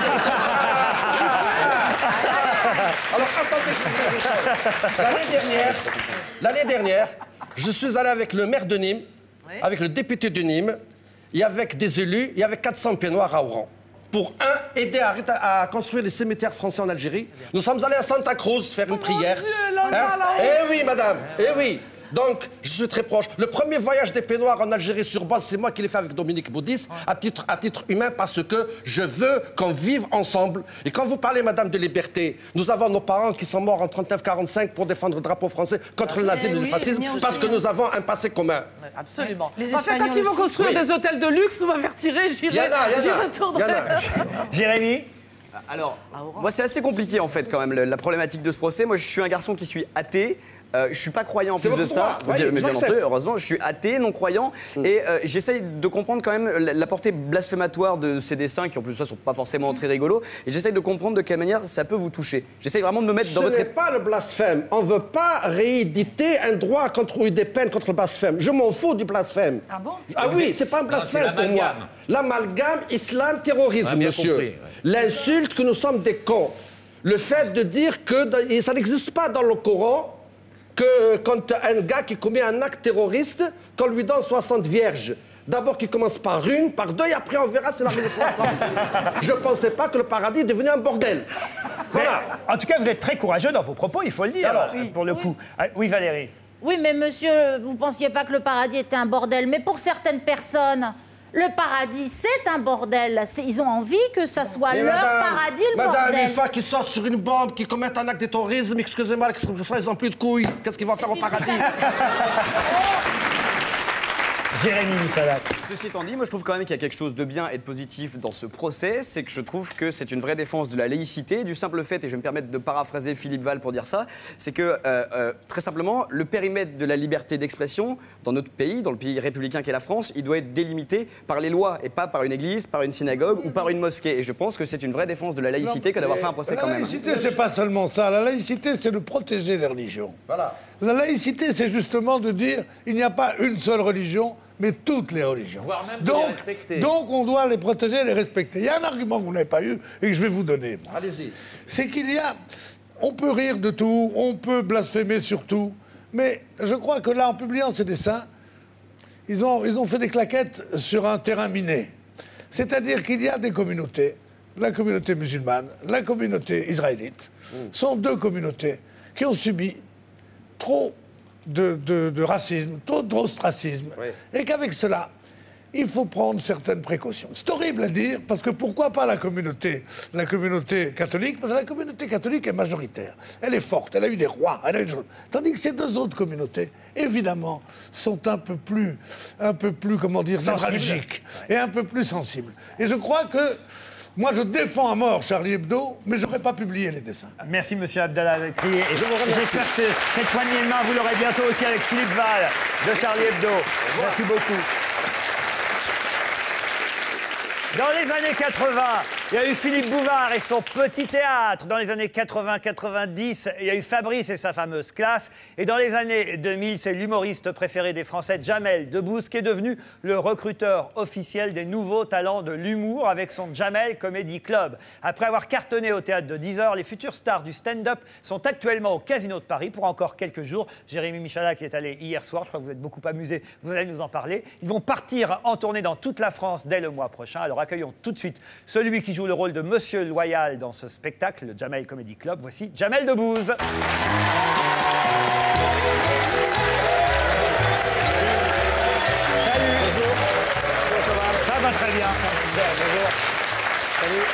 je vais vous dire une chose. L'année dernière, je suis allé avec le maire de Nîmes, avec le député de Nîmes, et avec des élus, il y avait 400 pieds noirs à Oran. Pour aider à construire les cimetières français en Algérie. Nous sommes allés à Santa Cruz faire une prière. Eh oui, madame, eh oui. Donc, je suis très proche. Le premier voyage des Pénoirs en Algérie sur base, c'est moi qui l'ai fait avec Dominique Baudis, à titre humain, parce que je veux qu'on vive ensemble. Et quand vous parlez, madame, de liberté, nous avons nos parents qui sont morts en 39-45 pour défendre le drapeau français contre le nazisme et le fascisme, parce que nous avons un passé commun. Absolument. En fait, quand ils vont construire des hôtels de luxe, vous m'avertirez, j'y retournerai. Jérémy? Alors, moi c'est assez compliqué en fait quand même la problématique de ce procès. Moi je suis un garçon qui suis athée. Je suis pas croyant en plus de ça, mais bien entendu, heureusement, je suis athée, non croyant, et j'essaye de comprendre quand même la portée blasphématoire de ces dessins qui en plus de ça sont pas forcément très rigolos, et j'essaye de comprendre de quelle manière ça peut vous toucher. J'essaye vraiment de me mettre dans votre... Ce n'est pas le blasphème, on veut pas rééditer un droit contre des peines contre le blasphème. Je m'en fous du blasphème. Ah bon? Ah oui, c'est pas un blasphème pour moi. L'amalgame islam-terrorisme, monsieur. L'insulte que nous sommes des cons. Le fait de dire que ça n'existe pas dans le Coran, que quand un gars qui commet un acte terroriste, qu'on lui donne 60 vierges. D'abord qu'il commence par une, par deux, et après on verra si la arrive 60. Je ne pensais pas que le paradis est devenu un bordel. Voilà. Mais, en tout cas, vous êtes très courageux dans vos propos, il faut le dire, alors, pour le coup. Oui, Valérie. Oui, mais monsieur, vous pensiez pas que le paradis était un bordel, mais pour certaines personnes... Le paradis, c'est un bordel. Ils ont envie que ça soit leur paradis, le bordel. Madame, une fois qu'ils sortent sur une bombe, qu'ils commettent un acte de terrorisme, excusez-moi l'expression, ils n'ont plus de couilles. Qu'est-ce qu'ils vont faire au paradis? Jérémy Missalat. Ceci étant dit, moi je trouve quand même qu'il y a quelque chose de bien et de positif dans ce procès, c'est que je trouve que c'est une vraie défense de la laïcité, du simple fait, et je vais me permettre de paraphraser Philippe Val pour dire ça, c'est que très simplement, le périmètre de la liberté d'expression dans notre pays, dans le pays républicain qu'est la France, il doit être délimité par les lois et pas par une église, par une synagogue ou par une mosquée. Et je pense que c'est une vraie défense de la laïcité que d'avoir fait un procès quand même. La laïcité, c'est pas seulement ça. La laïcité, c'est de protéger les religions. Voilà. La laïcité, c'est justement de dire il n'y a pas une seule religion, mais toutes les religions. Voire même de les respecter. Donc, on doit les protéger et les respecter. Il y a un argument que vous n'avez pas eu et que je vais vous donner. Allez-y. C'est qu'il y a... On peut rire de tout, on peut blasphémer sur tout, mais je crois que là, en publiant ces dessins, ils ont fait des claquettes sur un terrain miné. C'est-à-dire qu'il y a des communautés la communauté musulmane, la communauté israélite, sont deux communautés qui ont subi trop de racisme, trop d'ostracisme, et qu'avec cela, il faut prendre certaines précautions. C'est horrible à dire, parce que pourquoi pas la communauté catholique? Parce que la communauté catholique est majoritaire. Elle est forte, elle a eu des rois, elle a eu... Tandis que ces deux autres communautés, évidemment, sont un peu plus comment dire, névralgiques et un peu plus sensibles. Et je crois que moi, je défends à mort Charlie Hebdo, mais je n'aurais pas publié les dessins. Merci, monsieur Abdallah Crié. Et j'espère que cette poignée de main, vous l'aurez bientôt aussi avec Philippe Val de Charlie Hebdo. Merci beaucoup. Dans les années 80, il y a eu Philippe Bouvard et son petit théâtre. Dans les années 80-90, il y a eu Fabrice et sa fameuse classe. Et dans les années 2000, c'est l'humoriste préféré des Français, Jamel Debbouze, qui est devenu le recruteur officiel des nouveaux talents de l'humour avec son Jamel Comedy Club. Après avoir cartonné au théâtre de 10 heures, les futurs stars du stand-up sont actuellement au Casino de Paris pour encore quelques jours. Jérémy Michalak qui est allé hier soir, je crois que vous êtes beaucoup amusés, vous allez nous en parler. Ils vont partir en tournée dans toute la France dès le mois prochain. Alors accueillons tout de suite celui qui joue le rôle de Monsieur Loyal dans ce spectacle, le Jamel Comedy Club. Voici Jamel Debbouze. Salut. Bonjour. Ça va très bien. Bonjour. Salut.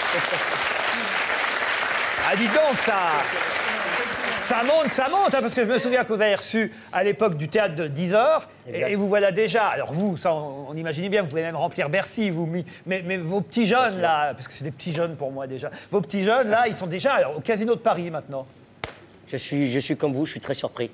Ah, dis donc, ça monte, hein, parce que je me souviens que vous avez reçu à l'époque du théâtre de 10 heures, et vous voilà déjà. Alors vous, ça, on imagine bien, vous pouvez même remplir Bercy, vous. Mais vos petits jeunes, là, parce que c'est des petits jeunes pour moi déjà, vos petits jeunes, là, ils sont déjà au Casino de Paris maintenant. Je suis comme vous, je suis très surpris.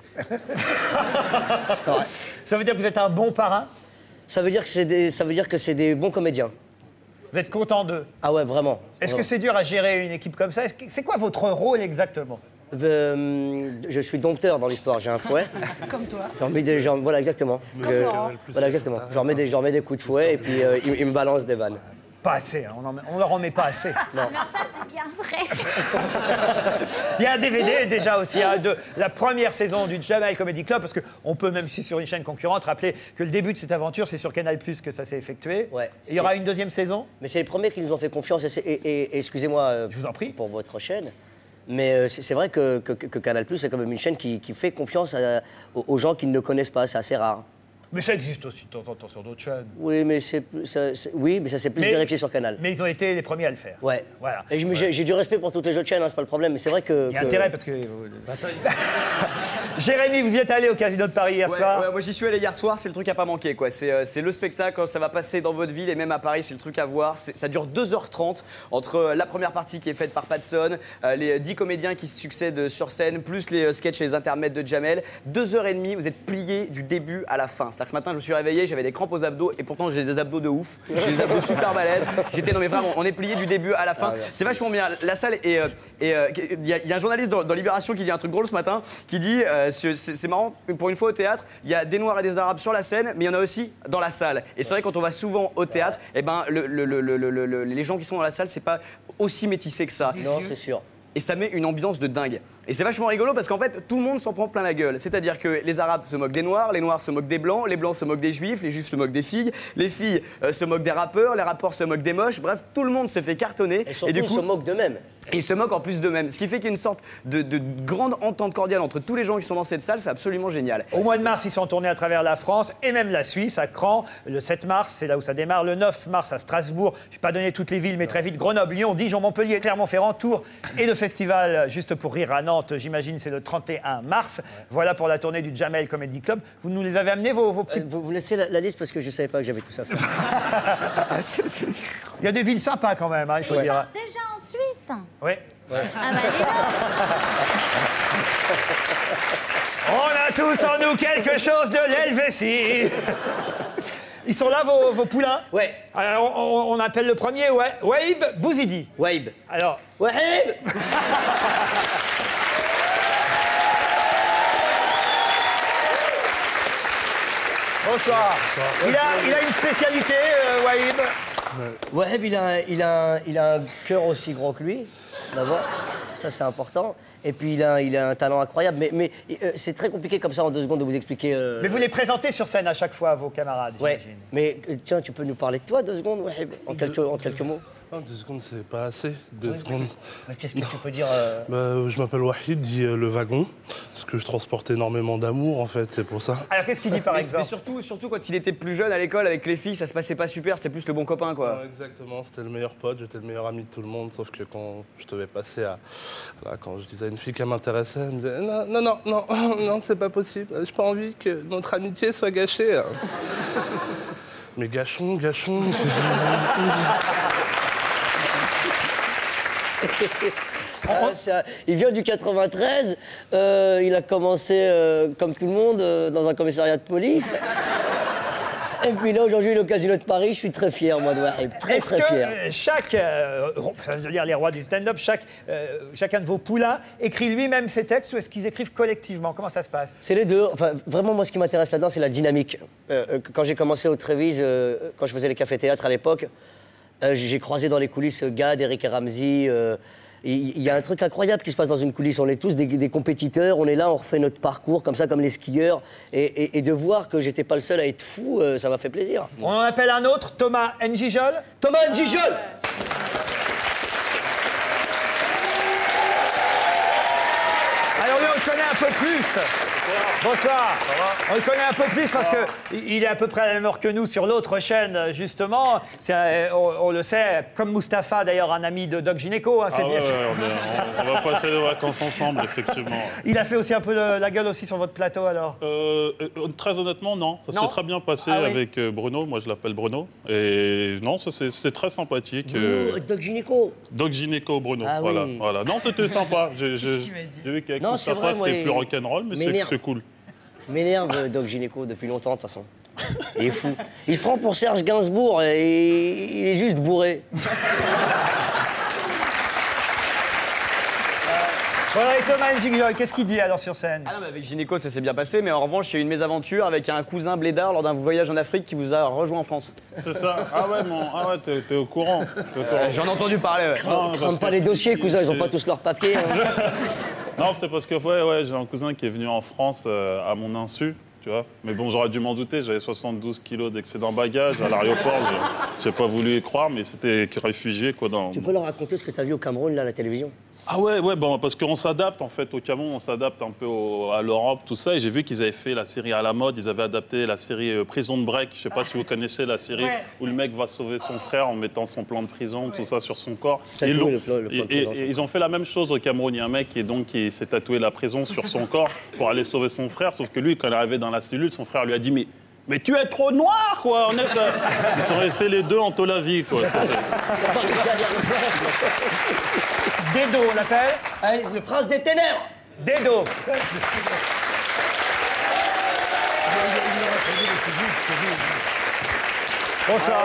Ça veut dire que vous êtes un bon parrain? Ça veut dire que c'est des bons comédiens. Vous êtes content d'eux? Ah ouais, vraiment. Est-ce que c'est dur à gérer une équipe comme ça? C'est quoi votre rôle exactement? Je suis dompteur dans l'histoire, j'ai un fouet. Comme toi. Voilà, exactement. Voilà, exactement. J'en mets des coups de fouet et puis ils me balancent des vannes. Pas assez, hein. On leur en met pas assez. Non. Alors ça, c'est bien vrai. Il y a un DVD déjà aussi de la première saison du Jamel Comedy Club, parce qu'on peut, même si sur une chaîne concurrente, rappeler que le début de cette aventure, c'est sur Canal+ que ça s'est effectué. Ouais, et il y aura une deuxième saison? Mais c'est les premiers qui nous ont fait confiance. Et excusez-moi je vous en prie pour votre chaîne. Mais c'est vrai que Canal+, c'est quand même une chaîne qui fait confiance aux gens qui ne le connaissent pas. C'est assez rare. Mais ça existe aussi de temps en temps sur d'autres chaînes. Oui, mais ça s'est plus vérifié sur Canal. Mais ils ont été les premiers à le faire. Ouais. Voilà. Et j'ai du respect pour toutes les autres chaînes, hein, c'est pas le problème. Mais c'est vrai que... Il y a intérêt parce que... Jérémy, vous y êtes allé au Casino de Paris hier soir? Ouais, moi j'y suis allé hier soir, c'est le truc à pas manquer, quoi. C'est le spectacle, quand ça va passer dans votre ville et même à Paris, c'est le truc à voir. Ça dure 2h30 entre la première partie qui est faite par Patson, les 10 comédiens qui se succèdent sur scène, plus les sketchs et les intermèdes de Jamel. 2h30, vous êtes pliés du début à la fin. C'est-à-dire que ce matin, je me suis réveillé, j'avais des crampes aux abdos et pourtant j'ai des abdos de ouf. J'ai des abdos super balèzes. Non mais vraiment, on est pliés du début à la fin. C'est vachement bien. La salle il y a un journaliste dans Libération qui dit un truc drôle ce matin, qui dit c'est marrant, pour une fois au théâtre, il y a des Noirs et des Arabes sur la scène, mais il y en a aussi dans la salle. Et c'est vrai quand on va souvent au théâtre, eh ben les gens qui sont dans la salle, c'est pas aussi métissé que ça. Non, c'est sûr. Et ça met une ambiance de dingue. Et c'est vachement rigolo parce qu'en fait, tout le monde s'en prend plein la gueule. C'est-à-dire que les Arabes se moquent des Noirs, les Noirs se moquent des Blancs, les Blancs se moquent des Juifs, les Juifs se moquent des filles, les filles se moquent des rappeurs, les rappeurs se moquent des moches. Bref, tout le monde se fait cartonner. Et surtout, ils se moquent d'eux-mêmes. Et ils se moquent en plus d'eux-mêmes. Ce qui fait qu'il y a une sorte de grande entente cordiale entre tous les gens qui sont dans cette salle. C'est absolument génial. Au mois de mars, ils sont tournés à travers la France et même la Suisse, à Caen. Le 7 mars, c'est là où ça démarre. Le 9 mars, à Strasbourg. Je ne vais pas donner toutes les villes, mais très vite. Grenoble, Lyon, Dijon, Montpellier, Clermont-Ferrand, Tours. Et le festival Juste pour rire à Nantes, j'imagine, c'est le 31 mars. Voilà pour la tournée du Jamel Comedy Club. Vous nous les avez amenés, vos petits... Vous laissez la liste parce que je ne savais pas que j'avais tout ça fait. Il y a des villes sympas quand même, hein, il faut dire. Déjà en Suisse. Oui. Ah bah dis donc. On a tous en nous quelque chose de l'Helvétie. Ils sont là, vos poulains? Ouais. Alors, on appelle le premier, Waïb Bouzidi. Waïb. Alors... Waïb. Bonsoir. Il a une spécialité, Waïb. Waïb, il a un cœur aussi gros que lui, d'abord. Ça, c'est important. Et puis, il a un talent incroyable. Mais c'est très compliqué comme ça, en 2 secondes, de vous expliquer... Mais vous les présentez sur scène à chaque fois à vos camarades, ouais. j'imagine. Mais tiens, tu peux nous parler de toi 2 secondes, Waïb, en quelques mots? Oh, 2 secondes, c'est pas assez. 2 secondes. Qu'est-ce que tu peux dire Je m'appelle Wahid, dit le wagon, parce que je transporte énormément d'amour, en fait, c'est pour ça. Alors, qu'est-ce qu'il dit par exemple? Mais surtout, quand il était plus jeune à l'école avec les filles, ça se passait pas super, c'était plus le bon copain, quoi. Ouais, exactement, c'était le meilleur pote, j'étais le meilleur ami de tout le monde, sauf que quand je devais passer à... Là, quand je disais à une fille qu'elle m'intéressait, elle me disait non, c'est pas possible, j'ai pas envie que notre amitié soit gâchée. Mais gâchons. Il vient du 93, il a commencé comme tout le monde dans un commissariat de police. Et puis là, aujourd'hui, le Casino de Paris, je suis très fier, moi, de Wahid. Très fier. Chaque, ça veut dire les rois du stand-up, chacun de vos poulains écrit lui-même ses textes ou est-ce qu'ils écrivent collectivement? Comment ça se passe? C'est les deux. Enfin, vraiment, moi, ce qui m'intéresse là-dedans, c'est la dynamique. Quand j'ai commencé au Trévise, quand je faisais les cafés-théâtres à l'époque, j'ai croisé dans les coulisses Gad, Eric et Ramzy. Il y a un truc incroyable qui se passe dans une coulisse. On est tous des compétiteurs, on est là, on refait notre parcours comme ça, comme les skieurs. Et de voir que j'étais pas le seul à être fou, ça m'a fait plaisir. On en appelle un autre, Thomas N'Gijol. Thomas N'Gijol. Alors lui, on le connaît un peu plus. Bonsoir. On le connaît un peu plus parce qu'il est à peu près à la même heure que nous sur l'autre chaîne, justement. On le sait, comme Mustapha, d'ailleurs, un ami de Doc Gynéco. Hein, on va passer les vacances ensemble, effectivement. Il a fait aussi un peu la gueule aussi sur votre plateau, alors? Très honnêtement, non. Ça s'est très bien passé avec Bruno. Moi, je l'appelle Bruno. Et non, c'était très sympathique. Doc Gynéco. Doc Gynéco, Bruno. Ah, voilà, oui. voilà. Non, c'était sympa. J'ai vu qu'avec Mustapha, c'était plus rock'n'roll, mais c'est cool. M'énerve Doc Gynéco depuis longtemps, de toute façon. Il est fou. Il se prend pour Serge Gainsbourg et il est juste bourré. Voilà, et Thomas N'Gijol, qu'est-ce qu'il dit alors sur scène? Ah non, mais avec Gynéco, ça s'est bien passé, mais en revanche, il y a eu une mésaventure avec un cousin blédard lors d'un voyage en Afrique qui vous a rejoint en France. C'est ça? Ah ouais, t'es au courant. J'en ai entendu parler, ouais. Crame pas les dossiers, cousin, ils ont pas tous leurs papiers. Hein. Non, c'était parce que j'ai un cousin qui est venu en France à mon insu. Tu vois, mais bon, j'aurais dû m'en douter, j'avais 72 kilos d'excédent bagage à l'aéroport, j'ai pas voulu y croire, mais c'était réfugié quoi dans... Tu peux leur raconter ce que tu as vu au Cameroun, là, à la télévision? Ah ouais, bon, parce qu'on s'adapte en fait au Cameroun, on s'adapte un peu à l'Europe, tout ça, et j'ai vu qu'ils avaient fait la série à la mode, ils avaient adapté la série Prison Break, je sais pas si vous connaissez la série, où le mec va sauver son frère en mettant son plan de prison, tout ça sur son corps. Et ils ont fait la même chose au Cameroun, il y a un mec qui s'est tatoué la prison sur son corps pour aller sauver son frère, sauf que lui, quand il est arrivé dans la cellule, son frère lui a dit mais tu es trop noir, quoi. Ils sont restés les deux en Tolavie, quoi. Dedo, on l'appelle? Le prince des ténèbres. Dedo. Bonsoir.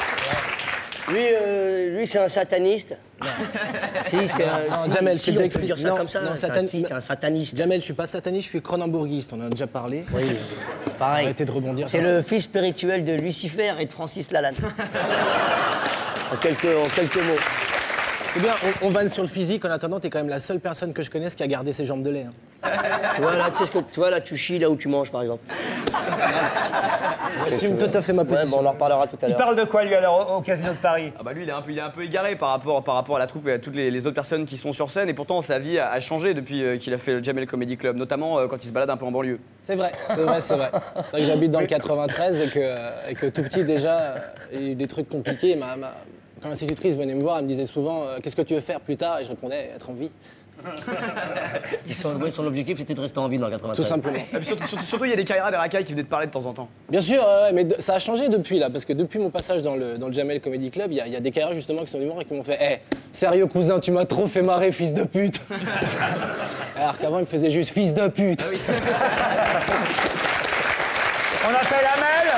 Lui, c'est un sataniste. Si, c'est un... Jamel, si, on peut dire ça comme ça, un sataniste. Jamel, je suis pas sataniste, je suis cronenbourgiste, on en a déjà parlé. Oui, c'est pareil. Arrêtez de rebondir. C'est le fils spirituel de Lucifer et de Francis Lalanne. en quelques mots. C'est bien, on vanne sur le physique, en attendant, t'es quand même la seule personne que je connaisse qui a gardé ses jambes de lait. Hein. Tu vois, là, tu chies là où tu manges, par exemple. J'assume tout à fait ma position. Ouais, bon, on en reparlera tout à l'heure. Il parle de quoi, lui, alors, au Casino de Paris? Ah bah lui, il est un peu égaré par rapport à la troupe et à toutes les autres personnes qui sont sur scène. Et pourtant, sa vie a changé depuis qu'il a fait le Jamel Comedy Club, notamment quand il se balade un peu en banlieue. C'est vrai. C'est vrai que j'habite dans le 93 et que tout petit, déjà, il y a eu des trucs compliqués. Quand l'institutrice venait me voir, elle me disait souvent « Qu'est-ce que tu veux faire plus tard ?» Et je répondais « Être en vie ». Son objectif, c'était de rester en vie dans le 93. Tout simplement. Surtout, il y a des Kaira, des racailles qui venaient te parler de temps en temps. Bien sûr, mais ça a changé depuis, là, parce que depuis mon passage dans le Jamel Comedy Club, il y a des Kaira, justement, qui sont venus me voir et qui m'ont fait « Hé, sérieux, cousin, tu m'as trop fait marrer, fils de pute !» Alors qu'avant, ils me faisaient juste « Fils de pute !» On appelle Amel.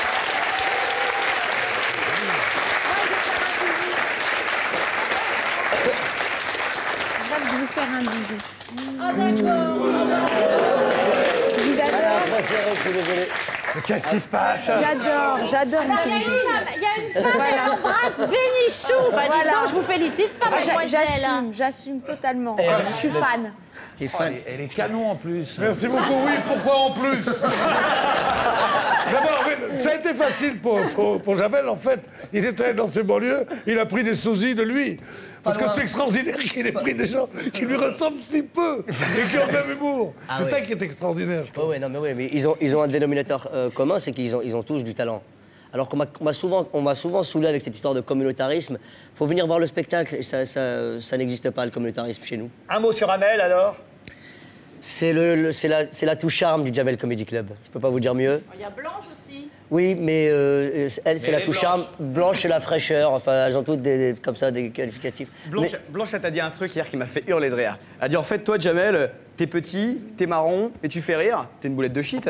Je vais vous faire un bisou. Ah d'accord. Je vous adore. Qu'est-ce qui se passe? J'adore, monsieur. Il y a une femme qui embrasse Benny Michou. Bah dis donc, je vous félicite pas, mademoiselle. J'assume totalement. Je suis fan. T'es fan. Elle est canon en plus. Merci beaucoup. Oui, pourquoi en plus? D'abord, ça a été facile pour Jamel, en fait. Il était dans ses banlieues, il a pris des sosies de lui. Parce que c'est extraordinaire qu'il ait pris des gens qui lui ressemblent si peu et qui ont le même humour. Ah c'est ouais. ça qui est extraordinaire, je trouve. Ouais, non, mais ils ont un dénominateur commun, c'est qu'ils ont tous du talent. Alors qu'on m'a souvent saoulé avec cette histoire de communautarisme. Faut venir voir le spectacle, et ça n'existe pas, le communautarisme, chez nous. Un mot sur Amel, alors? C'est la touche charme du Jamel Comedy Club. Je peux pas vous dire mieux. Il y a Blanche aussi. Oui, mais elle, c'est la touche charme. Blanche, c'est la fraîcheur. Enfin, elles ont toutes comme ça des qualificatifs. Blanche, elle t'a dit un truc hier qui m'a fait hurler de rire. Elle a dit en fait, toi, Jamel, t'es petit, t'es marron et tu fais rire. T'es une boulette de shit.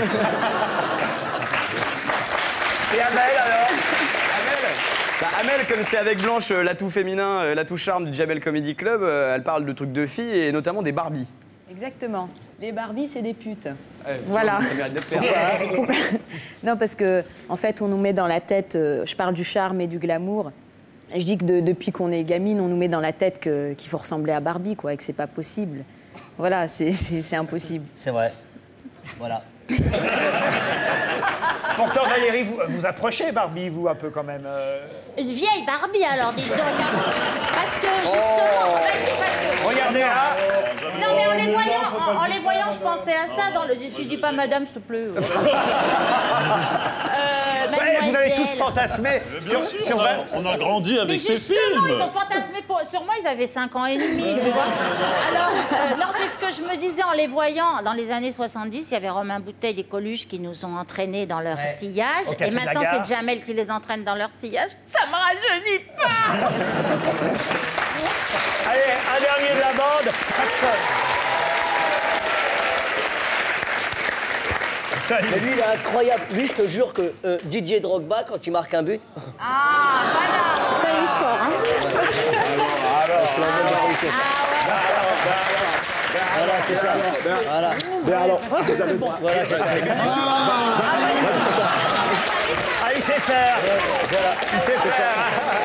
Et Amel, alors? Amel, comme c'est avec Blanche l'atout féminin, l'atout charme du Jamel Comedy Club, elle parle de trucs de filles et notamment des Barbies. Exactement. Les Barbies, c'est des putes. Voilà. Ça mérite d'être clair. Pourquoi Non, parce que en fait, on nous met dans la tête. Je parle du charme et du glamour. Et je dis que depuis qu'on est gamine, on nous met dans la tête qu'il faut ressembler à Barbie, quoi, et que c'est pas possible. Voilà, c'est impossible. C'est vrai. Voilà. Pourtant, Valérie, vous approchez Barbie, vous, un peu quand même. Une vieille Barbie, alors, dites donc. Hein. Parce que, justement... c'est parce que... Regardez, hein. Non, mais en les voyant, je pensais à ça dans le... Tu dis pas madame, s'il te plaît. Vous avez tous fantasmé sur On a grandi avec ces films. Justement, ils ont fantasmé sur moi, ils avaient 5 ans et demi, tu vois. Alors, non, c'est ce que je me disais en les voyant. Dans les années 70, il y avait Romain Bouteille et Coluche qui nous ont entraînés dans leur sillage. Et maintenant, c'est Jamel qui les entraîne dans leur sillage. Ça me rajeunit pas. Allez, un dernier de la bande. Hudson. Mais lui, il est incroyable. Lui, je te jure que Didier Drogba, quand il marque un but... Ah, voilà. Il est fort, hein. C'est la même qualité. Voilà, c'est ça. Voilà. Mais alors, Voilà, c'est ça. Ah, il sait faire. Il sait faire.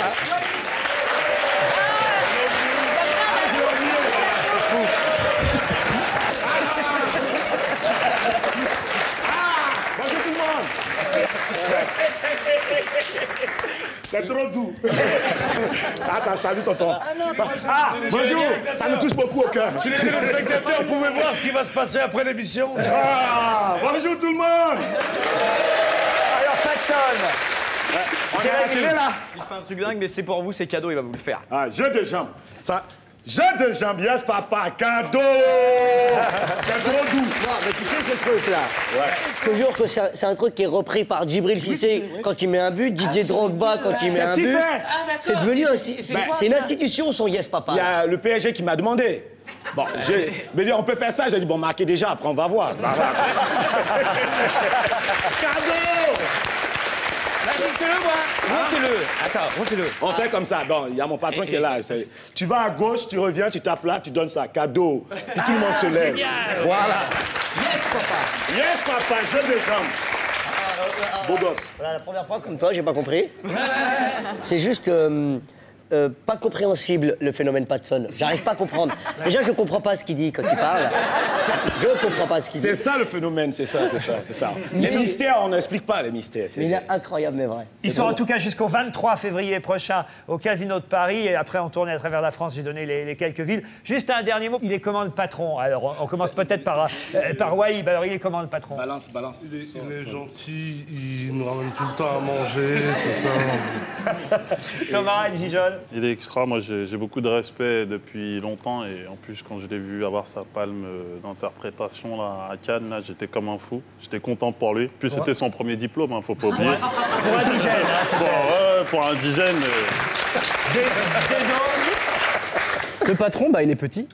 c'est trop doux. Attends, salut tonton. Bonjour, ça me touche beaucoup au cœur. Si les téléspectateurs pouvaient voir ce qui va se passer après l'émission. Bonjour tout le monde. Alors, Paxson. Jérémy, là. Il fait un truc dingue, mais c'est pour vous, c'est cadeau, il va vous le faire. Ah, jeu de jambes. Ça... Jeu de jambes, yes papa, cadeau. C'est trop doux. Non, mais tu sais ce truc-là. Je te jure que c'est un truc qui est repris par Djibril Cissé quand il met un but, Didier Drogba quand il met un but. C'est devenu c'est une institution son yes papa. Il y a le PSG qui m'a demandé. Bon, mais on peut faire ça. J'ai dit bon, marquez déjà, après on va voir. Cadeau. Refais-le. Attends, refais-le. On fait comme ça. Bon, il y a mon patron qui est là. Tu vas à gauche, tu reviens, tu tapes là, tu donnes ça. Cadeau. Et tout le monde se lève. Voilà. Yes papa. Yes papa, jeu de jambes. Beau gosse. Voilà, la première fois comme toi, j'ai pas compris. C'est juste pas compréhensible le phénomène Patson. J'arrive pas à comprendre. Déjà, je comprends pas ce qu'il dit quand il parle. Je comprends pas ce qu'il dit. C'est ça le phénomène, c'est ça. Les mystères, on n'explique pas les mystères. Mais il est incroyable, mais vrai. Ils sont en tout cas jusqu'au 23 février prochain au Casino de Paris. Et après, on tourne à travers la France. J'ai donné les quelques villes. Juste un dernier mot. Il est comment le patron? Alors, on commence peut-être par Wahib. Alors, il est comment le patron? Balance. Il est gentil, il nous ramène tout le temps à manger, tout ça. Thomas et Gijon. Il est extra. Moi, j'ai beaucoup de respect depuis longtemps. Et en plus, quand je l'ai vu avoir sa palme d'interprétation là, à Cannes, là, j'étais comme un fou. J'étais content pour lui. Puis c'était son premier diplôme, hein, faut pas oublier. Pour indigène. Pour indigène. Le patron, il est petit.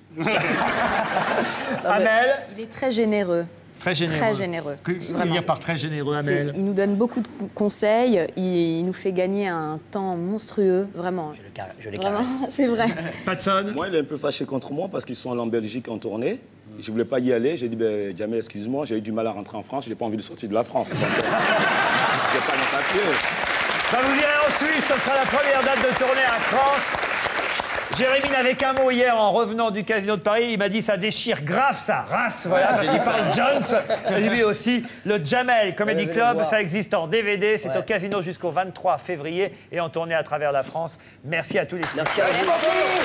Amel. Il est très généreux. Très généreux. Très généreux. Que veut dire par très généreux, Amel? Il nous donne beaucoup de conseils, il nous fait gagner un temps monstrueux, vraiment. Je les Vraiment, caresse. c'est vrai. Patson. Moi, il est un peu fâché contre moi parce qu'ils sont allés en Belgique en tournée. Je voulais pas y aller. J'ai dit, Jamel, excuse-moi, j'ai eu du mal à rentrer en France. J'ai pas envie de sortir de la France. Donc, j'ai pas mon papier. Vous irez Suisse, ce sera la première date de tournée à Cranches. Jérémy n'avait qu'un mot hier en revenant du Casino de Paris. Il m'a dit ça déchire grave sa race. Voilà, parce qu'il parle Jones. Et lui aussi, le Jamel Comedy Club, ça existe en DVD. C'est au Casino jusqu'au 23 février et en tournée à travers la France. Merci à tous les six. Merci à vous.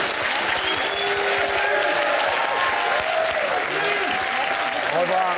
Au revoir.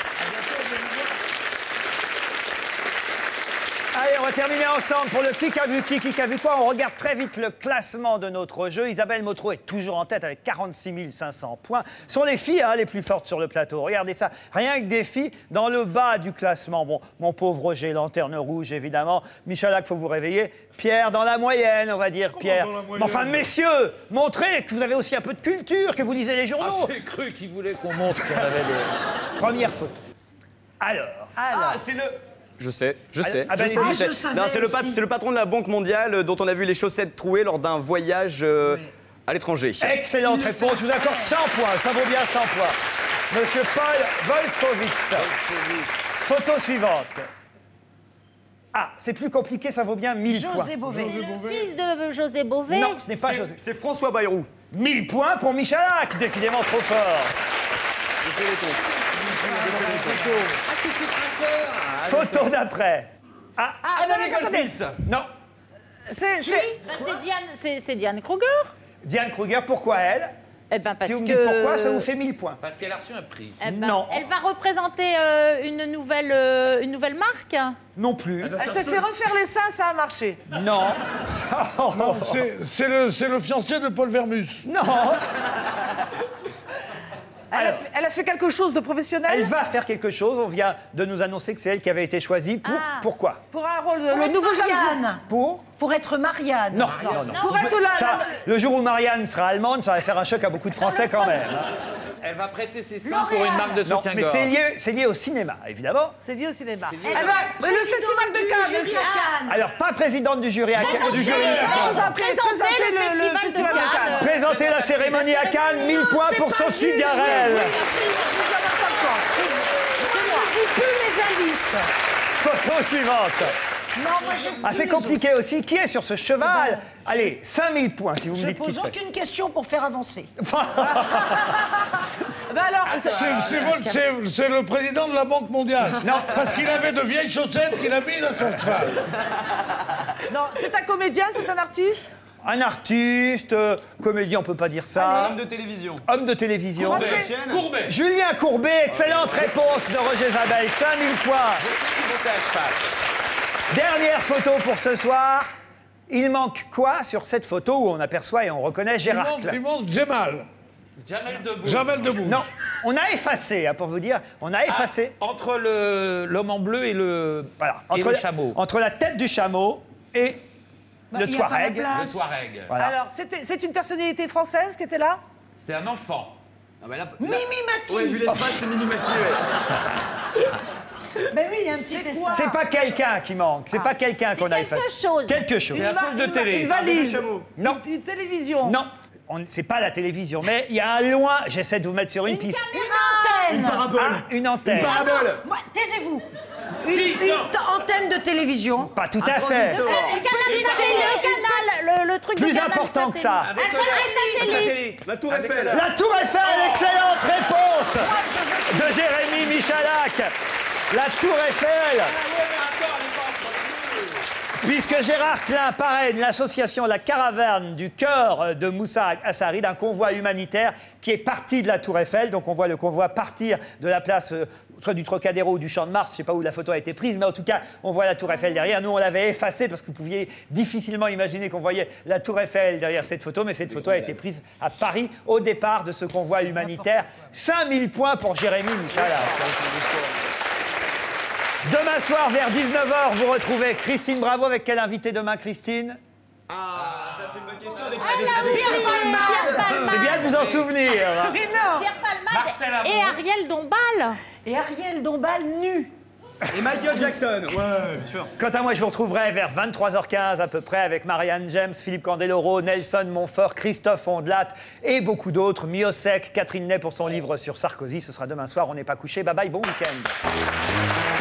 Allez, on va terminer ensemble pour le qui a vu quoi. On regarde très vite le classement de notre jeu. Isabelle Motro est toujours en tête avec 46 500 points. Ce sont les filles les plus fortes sur le plateau. Regardez ça, rien que des filles dans le bas du classement. Bon, mon pauvre Roger, lanterne rouge évidemment. Michalak, faut vous réveiller. Pierre dans la moyenne, on va dire. Pierre. Mais enfin, messieurs, montrez que vous avez aussi un peu de culture, que vous lisez les journaux. J'ai cru qu'il voulait qu'on montre qu'on avait des... Première photo. Alors. C'est le... Je sais. Ah ben, Non, c'est le patron de la Banque mondiale dont on a vu les chaussettes trouées lors d'un voyage à l'étranger. Excellente réponse, je vous accorde 100 points, ça vaut bien 100 points. Monsieur Paul Wolfowitz. Photo suivante. Ah, c'est plus compliqué, ça vaut bien 1000 points. José Bové. Le fils de José Bové. Non, ce n'est pas José. C'est François Bayrou. 1000 points pour Michalak, décidément trop fort. Photo d'après. Attendez. Non. C'est Diane Kruger. Diane Kruger, pourquoi elle? Eh ben parce si vous me dites pourquoi, ça vous fait 1000 points. Parce qu'elle a reçu un prix. Eh ben, non. Elle va représenter une nouvelle marque. Non plus. Elle s'est fait refaire les seins, ça a marché. Non. Non, c'est le fiancé de Paul Vermus. Non. Elle a fait quelque chose de professionnel. Elle va faire quelque chose. On vient de nous annoncer que c'est elle qui avait été choisie. Pourquoi? Pour un rôle, le nouveau Marianne. Pour être Marianne. Non. Pour être là. Le jour où Marianne sera allemande, ça va faire un choc à beaucoup de Français quand même. Elle va prêter ses seins pour une marque de Non, soutien-gorge. mais c'est lié au cinéma, évidemment. C'est lié au cinéma. Le festival de Cannes. Alors, pas présidente du jury à Cannes. Présenter le festival de Cannes. Présenter la cérémonie à Cannes, 1000 points pour Sophie Garel. Je dis plus mes indices. Photo suivante. Non, moi j'ai Ah, c'est compliqué aussi. Qui est sur ce cheval? Allez, 5000 points si vous me dites qui Je pose c'est. aucune question pour faire avancer. C'est le président de la Banque mondiale. Non. Parce qu'il avait de vieilles chaussettes qu'il a mis dans son cheval. Non, c'est un comédien, c'est un artiste. Un artiste, comédien, on peut pas dire ça. Homme de télévision. Homme de télévision. Courbet. Julien Courbet, excellente réponse de Roger Zabel, 5000 points. Je sais qu'il montait à cheval. Dernière photo pour ce soir. Il manque quoi sur cette photo où on aperçoit et on reconnaît Gérard Klein? Il manque Djemal. Jamel Debbouze. Non, on a effacé, pour vous dire, on a effacé. Entre l'homme en bleu et le, Voilà, le chameau. Entre la tête du chameau et le Touareg. Le Touareg. Voilà. Alors, c'est une personnalité française qui était là? C'était un enfant. Mimi Mati. Ouais, vu l'espace, c'est Mimi Mati, ouais. Ben oui, il y a un petit espace. C'est pas quelqu'un qui manque, c'est pas quelqu'un qu'on a effacé. Quelque chose. Quelque chose. C'est un poste de télé. Une valise. Non. Une télévision. Non, c'est pas la télévision, mais il y a un loin, j'essaie de vous mettre sur une piste. Une antenne. Une antenne. Une parabole. Moi, taisez-vous. Une antenne de télévision. Pas tout à fait. Le truc de Plus canal important que satellite. ça. Un satellite. La Tour Eiffel. La Tour Eiffel, excellente réponse de Jérémy Michalak. La Tour Eiffel. Puisque Gérard Klein parraine l'association La Caravane du cœur de Moussa Assari, d'un convoi humanitaire qui est parti de la Tour Eiffel. Donc on voit le convoi partir de la place, soit du Trocadéro ou du Champ de Mars, je ne sais pas où la photo a été prise, mais en tout cas, on voit la Tour Eiffel derrière. Nous, on l'avait effacée parce que vous pouviez difficilement imaginer qu'on voyait la Tour Eiffel derrière cette photo, mais cette photo a été prise à Paris au départ de ce convoi humanitaire. 5000 points pour Jérémy Michalak. Demain soir, vers 19h, vous retrouvez Christine Bravo. Avec quel invité demain, Christine? Ah, ça c'est une bonne question. Pierre Palmade. C'est bien de vous en souvenir. Pierre Palmade et Ariel Dombal. Et Ariel Dombal nu. Et Michael Jackson. Ouais, bien sûr. Quant à moi, je vous retrouverai vers 23h15 à peu près avec Marianne James, Philippe Candeloro, Nelson Montfort, Christophe Ondelat et beaucoup d'autres. Miosek, Catherine Ney pour son livre sur Sarkozy. Ce sera demain soir. On n'est pas couché. Bye bye, bon week-end.